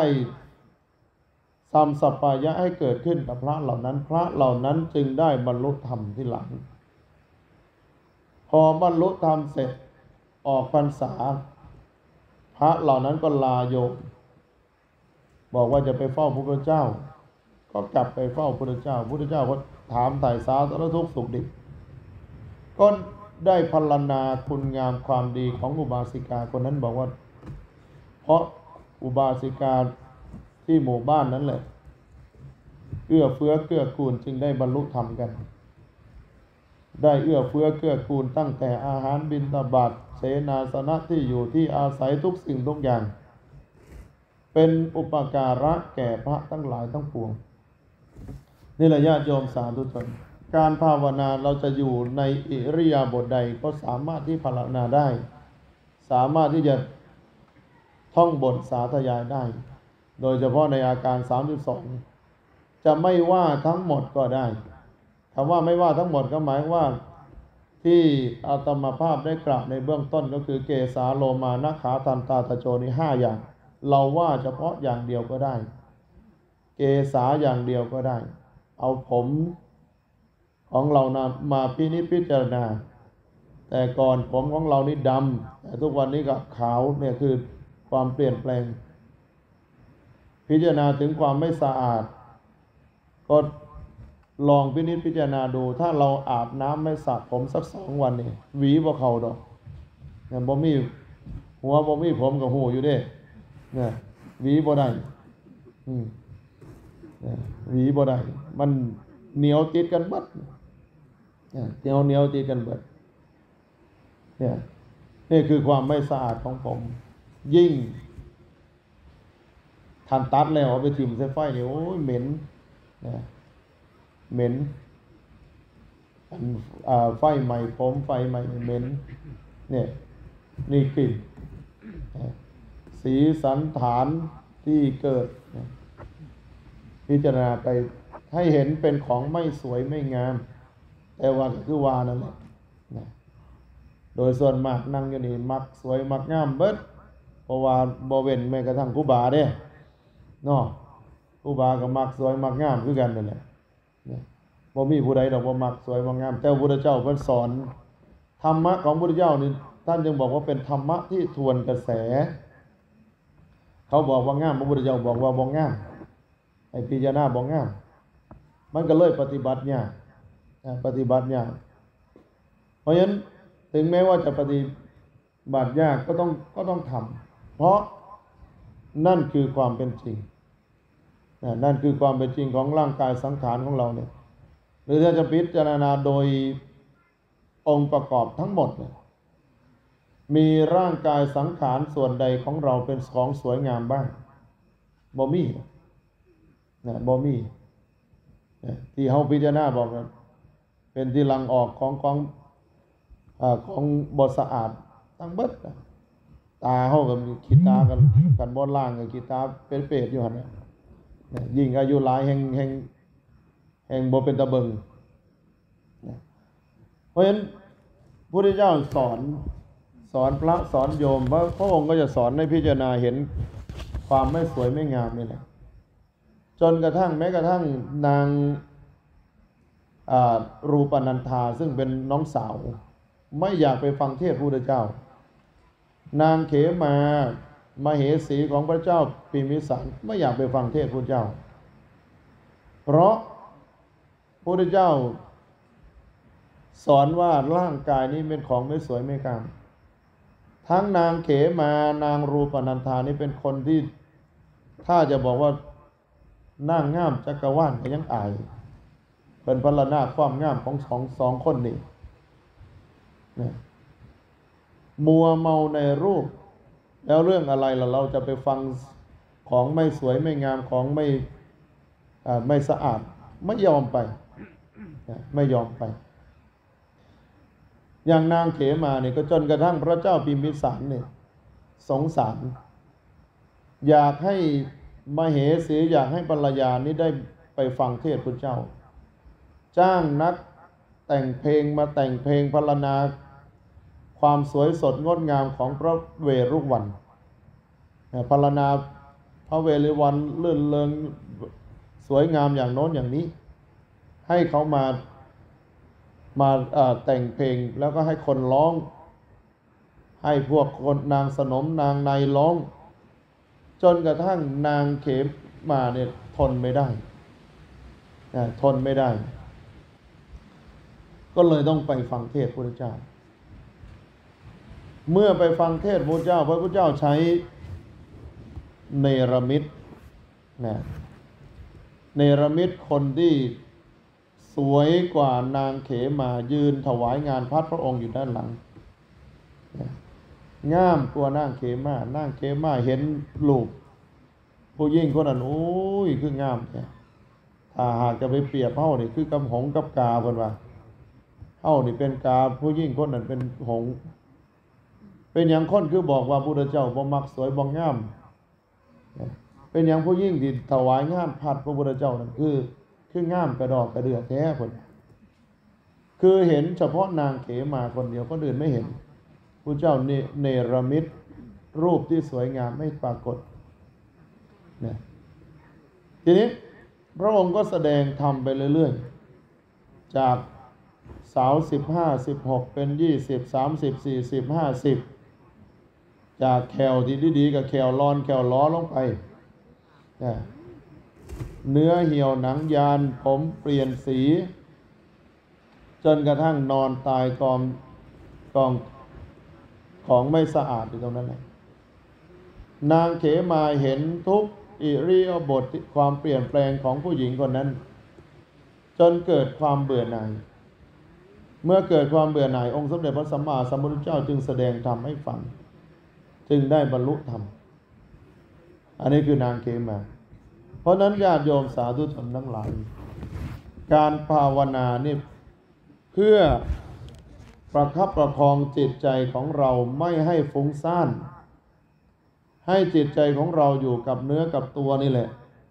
สัพพายะให้เกิดขึ้นกับพระเหล่านั้นจึงได้บรรลุธรรมที่หลังพอบรรลุธรรมเสร็จออกพรรษาพระเหล่านั้นก็ลาโยมบอกว่าจะไปเฝ้าพระพุทธเจ้าก็กลับไปเฝ้าพระพุทธเจ้าพระพุทธเจ้าก็ถามไถ่สารทุกข์สุขดิบก็ได้พรรณนาคุณงามความดีของอุบาสิกาคนนั้นบอกว่าเพราะอุบาสิกาที่หมู่บ้านนั้นแหละเอื้อเฟื้อเกื้อกูลจึงได้บรรลุธรรมกันได้เอื้อเฟื้อเกื้อกูลตั้งแต่อาหารบิณฑบาตเสนาสนะที่อยู่ที่อาศัยทุกสิ่งทุกอย่างเป็นอุปการะแก่พระทั้งหลายทั้งปวงนี่แหละญาติโยมสาธุชนการภาวนาเราจะอยู่ในอิริยาบถใดก็สามารถที่ภาวนาได้สามารถที่จะท่องบทสาธยายได้โดยเฉพาะในอาการ32จะไม่ว่าทั้งหมดก็ได้คำว่าไม่ว่าทั้งหมดก็หมายว่าที่อาตมาภาพได้กล่าวในเบื้องต้นก็คือเกสาโลมานะขาตันตาตะโจนี่5อย่างเราว่าเฉพาะอย่างเดียวก็ได้เกสาอย่างเดียวก็ได้เอาผมของเรานะมาพิจารณาแต่ก่อนผมของเรานี่ดำแต่ทุกวันนี้ก็ขาวเนี่ยคือความเปลี่ยนแปลงพิจารณาถึงความไม่สะอาดก็ลองพินิจพิจารณาดูถ้าเราอาบน้ำไม่สระผมสัก2 วันนี่หวีบ่เข้าดอกเนี่ยบ่มีหัวบ่มีผมกับหูอยู่เด้เนี่ยหวีบ่ได้เนี่ยหวีบ่ได้มันเหนียวติดกันเบิดเนี่ยเหนียวติดกันเบิดเนี่ยนี่คือความไม่สะอาดของผมยิ่งทันตัดแล้วเอาไปถิ่มใส่ไฟนี่โอ้ยเหม็นนะเหม็นไฟใหม่ผมไฟใหม่เหม็นเนี่ยนี่กลิ่นสีสันฐานที่เกิดพิจารณาไปให้เห็นเป็นของไม่สวยไม่งามแต่ว่าคือวานั่นแหละโดยส่วนมากนั่งอยู่นี่มักสวยมักงามเบิดเพราะว่าบ่เว้นแม้กระทั่งครูบาเด้เนาะครูบาก็มักสวยมักงามคือกันนั่นแหละบ่มีผู้ใดดอกบ่มักสวยมักงามแต่พระพุทธเจ้าเพิ่นสอนธรรมะของพระพุทธเจ้านี่ท่านจึงบอกว่าเป็นธรรมะที่ทวนกระแสเขาบอกว่างามพระพุทธเจ้าบอกว่าบ่งามให้พิจารณาบ่งามมันก็เลยปฏิบัติยากปฏิบัติยากเพราะฉะนั้นถึงแม้ว่าจะปฏิบัติยากก็ต้องทำเพราะนั่นคือความเป็นจริงนั่นคือความเป็นจริงของร่างกายสังขารของเราเนี่ยหรือถ้าจะพิจารณาโดยองค์ประกอบทั้งหมดเนี่ยมีร่างกายสังขารส่วนใดของเราเป็นของสวยงามบ้างบ่มีนะบ่มีที่เฮาพิจารณาบอกว่าเป็นที่ลังออกของบ่สะอาดทั้งเบิดตาเฮาก็มีขี้ตากันบ่ล้างก็ขี้ตาเป็นเปรตอยู่หั่นน่ะยิ่งอายุหลายแห่งบ่เป็นตะเบิงเพราะฉะนั้นพระพุทธเจ้าสอนพระสอนโยมพระองค์ก็จะสอนให้พิจารณาเห็นความไม่สวยไม่งามนี่แหละจนกระทั่งแม้กระทั่งนางรูปนันธาซึ่งเป็นน้องสาวไม่อยากไปฟังเทศน์พระพุทธเจ้านางเขมาเหสีของพระเจ้าพิมพิสารไม่อยากไปฟังเทศน์พระพุทธเจ้าเพราะพระพุทธเจ้าสอนว่าร่างกายนี้เป็นของไม่สวยไม่งามทั้งนางเขมานางรูปนันธานี่เป็นคนที่ถ้าจะบอกว่านางงามจักรวาลก็ยังอายเป็นพรรณนาความงามของสองคนนี่มัวเมาในรูปแล้วเรื่องอะไรล่ะเราจะไปฟังของไม่สวยไม่งามของไม่สะอาดไม่ยอมไปไม่ยอมไปอย่างนางเขมาเนี่ยก็จนกระทั่งพระเจ้าพิมพิสารเนี่ยสงสารอยากให้มเหสีอยากให้ภรรยานี้ได้ไปฟังเทศน์พุทธเจ้าจ้างนักแต่งเพลงมาแต่งเพลงพรรณนาความสวยสดงดงามของพระเวรุวันพรรณนาพระเวรุวันลื่นเริงสวยงามอย่างโน้นอย่างนี้ให้เขามาแต่งเพลงแล้วก็ให้คนร้องให้พวกคนนางสนมนางในร้องจนกระทั่งนางเขมมาเนี่ยทนไม่ได้ก็เลยต้องไปฟังเทศน์พระพุทธเจ้าเมื่อไปฟังเทศน์พระพุทธเจ้าพระพุทธเจ้าใช้เนรมิตเนรมิตคนที่สวยกว่านางเขมายืนถวายงานพัดพระองค์อยู่ด้านหลังงามกว่านางเขมาเห็นรูปผู้ยิ่งคนนั้นโอ้ยคืองามแท้ถ้าหากจะไปเปรียบเฮานี่คือกำหงกับกาเพิ่นว่าเฮานี่เป็นกาผู้ยิ่งคนนั้นเป็นหงเป็นอย่างคนคือบอกว่าพระพุทธเจ้าบ่มักสวยบ่งามเป็นอย่างผู้ยิ่งที่ถวายงานพัดพระพุทธเจ้านั่นคืองามกระดอกกระเดือแท้เพิ่นคือเห็นเฉพาะนางเขมาคนเดียวคนอื่นไม่เห็นพระเจ้าเนรมิตรูปที่สวยงามไม่ปรากฏทีนี้พระองค์ก็แสดงธรรมไปเรื่อยๆจากสาว15 16เป็น20 30 40 50จากแขวที่ดีๆกับแขวร้อนแขวล้อลงไปเนื้อเหี่ยวหนังยานผมเปลี่ยนสีจนกระทั่งนอนตายกองของไม่สะอาดอยู่ตรงนั้นแหละนางเขมาเห็นทุกอิริยาบถความเปลี่ยนแปลงของผู้หญิงคนนั้นจนเกิดความเบื่อหน่ายเมื่อเกิดความเบื่อหน่ายองค์สมเด็จพระสัมมาสัมพุทธเจ้าจึงแสดงธรรมให้ฟังจึงได้บรรลุธรรมอันนี้คือนางเขมาเพราะนั้นญาติโยมสาธุชนทั้งหลายการภาวนานี่เพื่อประคับประคองจิตใจของเราไม่ให้ฟุ้งซ่านให้จิตใจของเราอยู่กับเนื้อกับตัวนี่แหละ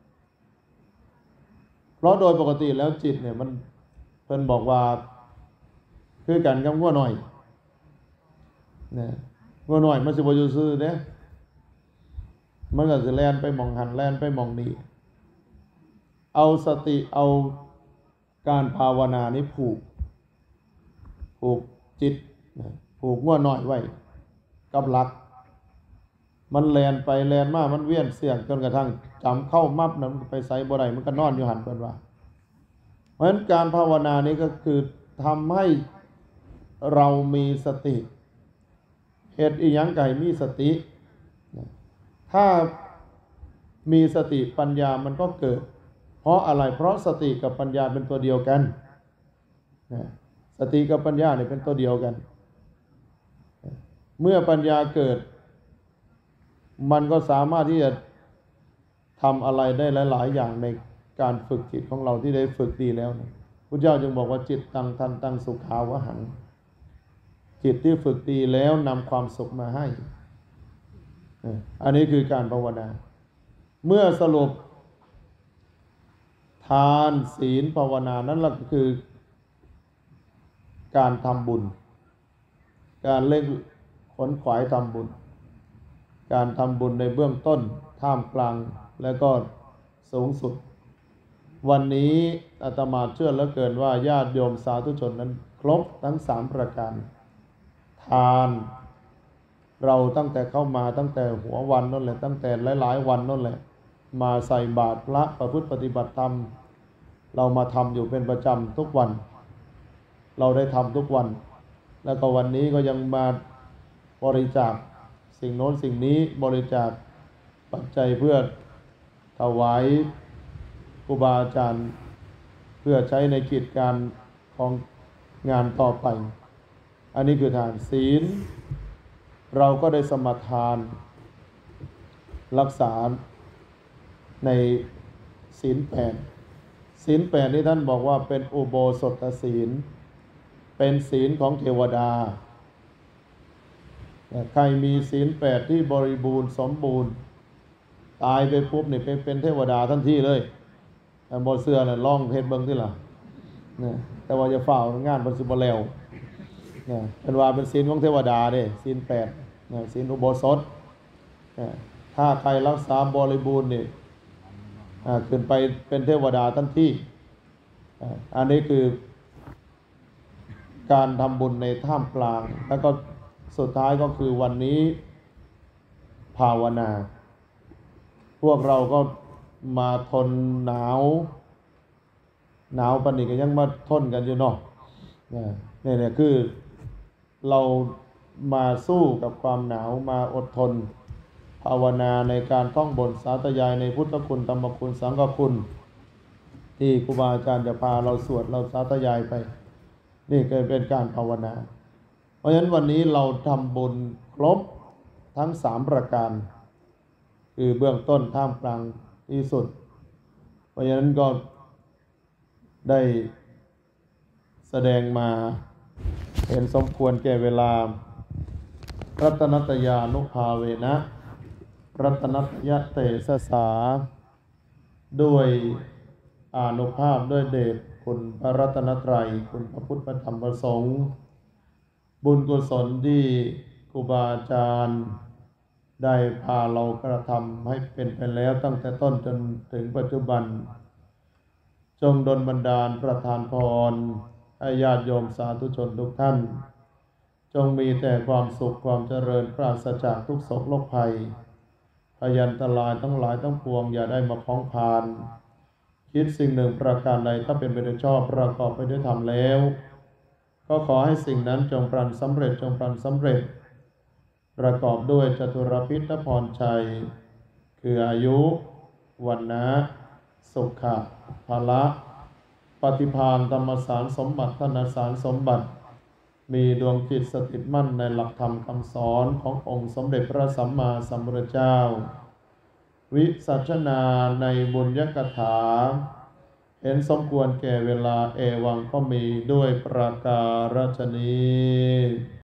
เพราะโดยปกติแล้วจิตเนี่ยมันเพิ่นบอกว่าคือกันกับงัวหน่อยเนี่ยงัวหน่อยมันสิบ่อยู่ซื่อเด้มันก็สิแล่นไปมองหันแล่นไปมองนี้เอาสติเอาการภาวนานี้ผูกจิตผูกงัวหน่อยไว้กับหลักมันแลนไปแลนมามันเวียนเสี่ยงจนกระทั่งจำเข้ามับนั้นไปใส่บ่ได้มันก็นอนอยู่หันเพิ่นว่าเพราะฉะนั้นการภาวนานี้ก็คือทำให้เรามีสติเหตุอีหยังไก่มีสติถ้ามีสติปัญญามันก็เกิดเพราะอะไรเพราะสติกับปัญญาเป็นตัวเดียวกันสติกับปัญญาเนี่ยเป็นตัวเดียวกันเมื่อปัญญาเกิดมันก็สามารถที่จะทำอะไรได้หลายๆอย่างในการฝึกจิตของเราที่ได้ฝึกดีแล้วนะพุทธเจ้าจึงบอกว่าจิตตังทันตังสุขาวหังจิตที่ฝึกดีแล้วนำความสุขมาให้อันนี้คือการภาวนาเมื่อสรุปทานศีลภาวนานั้นก็คือการทำบุญการเล่งขนขวายทำบุญการทำบุญในเบื้องต้นท่ามกลางและก็สูงสุดวันนี้อาตมาเชื่อเหลือเกินว่าญาติโยมสาธุชนนั้นครบทั้ง3ประการทานเราตั้งแต่เข้ามาตั้งแต่หัววันนั่นแหละตั้งแต่หลายๆวันนั่นแหละมาใส่บาตรพระประพฤติปฏิบัติธรรมเรามาทำอยู่เป็นประจำทุกวันเราได้ทำทุกวันแล้วก็วันนี้ก็ยังมาบริจาคสิ่งโน้นสิ่งนี้บริจาคปัจจัยเพื่อถวายครูบาอาจารย์เพื่อใช้ในกิจการของงานต่อไปอันนี้คือทานศีลเราก็ได้สมาทานรักษาในศีล8ที่ท่านบอกว่าเป็นอุโบสถศีลเป็นศีลของเทวดาใครมีศีล8ที่บริบูรณ์สมบูรณ์ตายไปปุ๊บนี่เป็นเทวดาทันทีเลยบ่เสื้อน่ะล่องเฮ็ดเบิ่งที่ล่ะเนี่ยแต่ว่าจะฝ่างานมันสิบ่แล้วเนี่ยเป็นว่าเป็นศีลของเทวดาเด้ศีล8เนี่ยศีลอุโบสถถ้าใครรักษาบริบูรณ์นี่ขึ้นไปเป็นเทวดาทันทีอันนี้คือการทำบุญในท่ามกลางแล้วก็สุดท้ายก็คือวันนี้ภาวนาพวกเราก็มาทนหนาวปานนี้ก็ยังมาทนกันอยู่เนาะเนี่ยคือเรามาสู้กับความหนาวมาอดทนภาวนาในการท่องบทสาธยายในพุทธคุณธรรมคุณสังฆคุณที่ครูบาอาจารย์จะพาเราสวดเราสาธยายไปนี่ก็เป็นการภาวนาเพราะฉะนั้นวันนี้เราทำบุญครบทั้ง3ประการคือเบื้องต้นท่ามกลางที่สุดเพราะฉะนั้นก็ได้แสดงมาเห็นสมควรแก่เวลารัตนัตยานุภาเวนะรัตนัตยะเตสสาด้วยอานุภาพด้วยเดชคุณพระรัตนตรัยคุณพระพุทธพระธรรมพระสงฆ์บุญกุศลที่ครูบาอาจารย์ได้พาเรากระทำให้เป็นไปแล้วตั้งแต่ต้นจนถึงปัจจุบันจงดลบันดาลประทานพรให้ญาติโยมสาธุชนทุกท่านจงมีแต่ความสุขความเจริญปราศจากทุกโศกโรคภัยพยันตรายทั้งหลายทั้งปวงอย่าได้มาพ้องพานคิดสิ่งหนึ่งประการใดถ้าเป็นไปโดยชอบประกอบไปด้วยธรรมแล้ว ก็ขอให้สิ่งนั้นจงปรารถสำเร็จจงปรารถสำเร็จประกอบด้วยจตุรพิธพรชัยคืออายุวันนะสุขะภละปฏิภาณธรรมสารสมบัติธนสารสมบัติมีดวงจิตสถิตมั่นในหลักธรรมคำสอนขององค์สมเด็จพระสัมมาสัมพุทธเจ้าวิสัชนาในบุญยกถาเห็นสมควรแก่เวลาเอวังก็มีด้วยประการฉนี้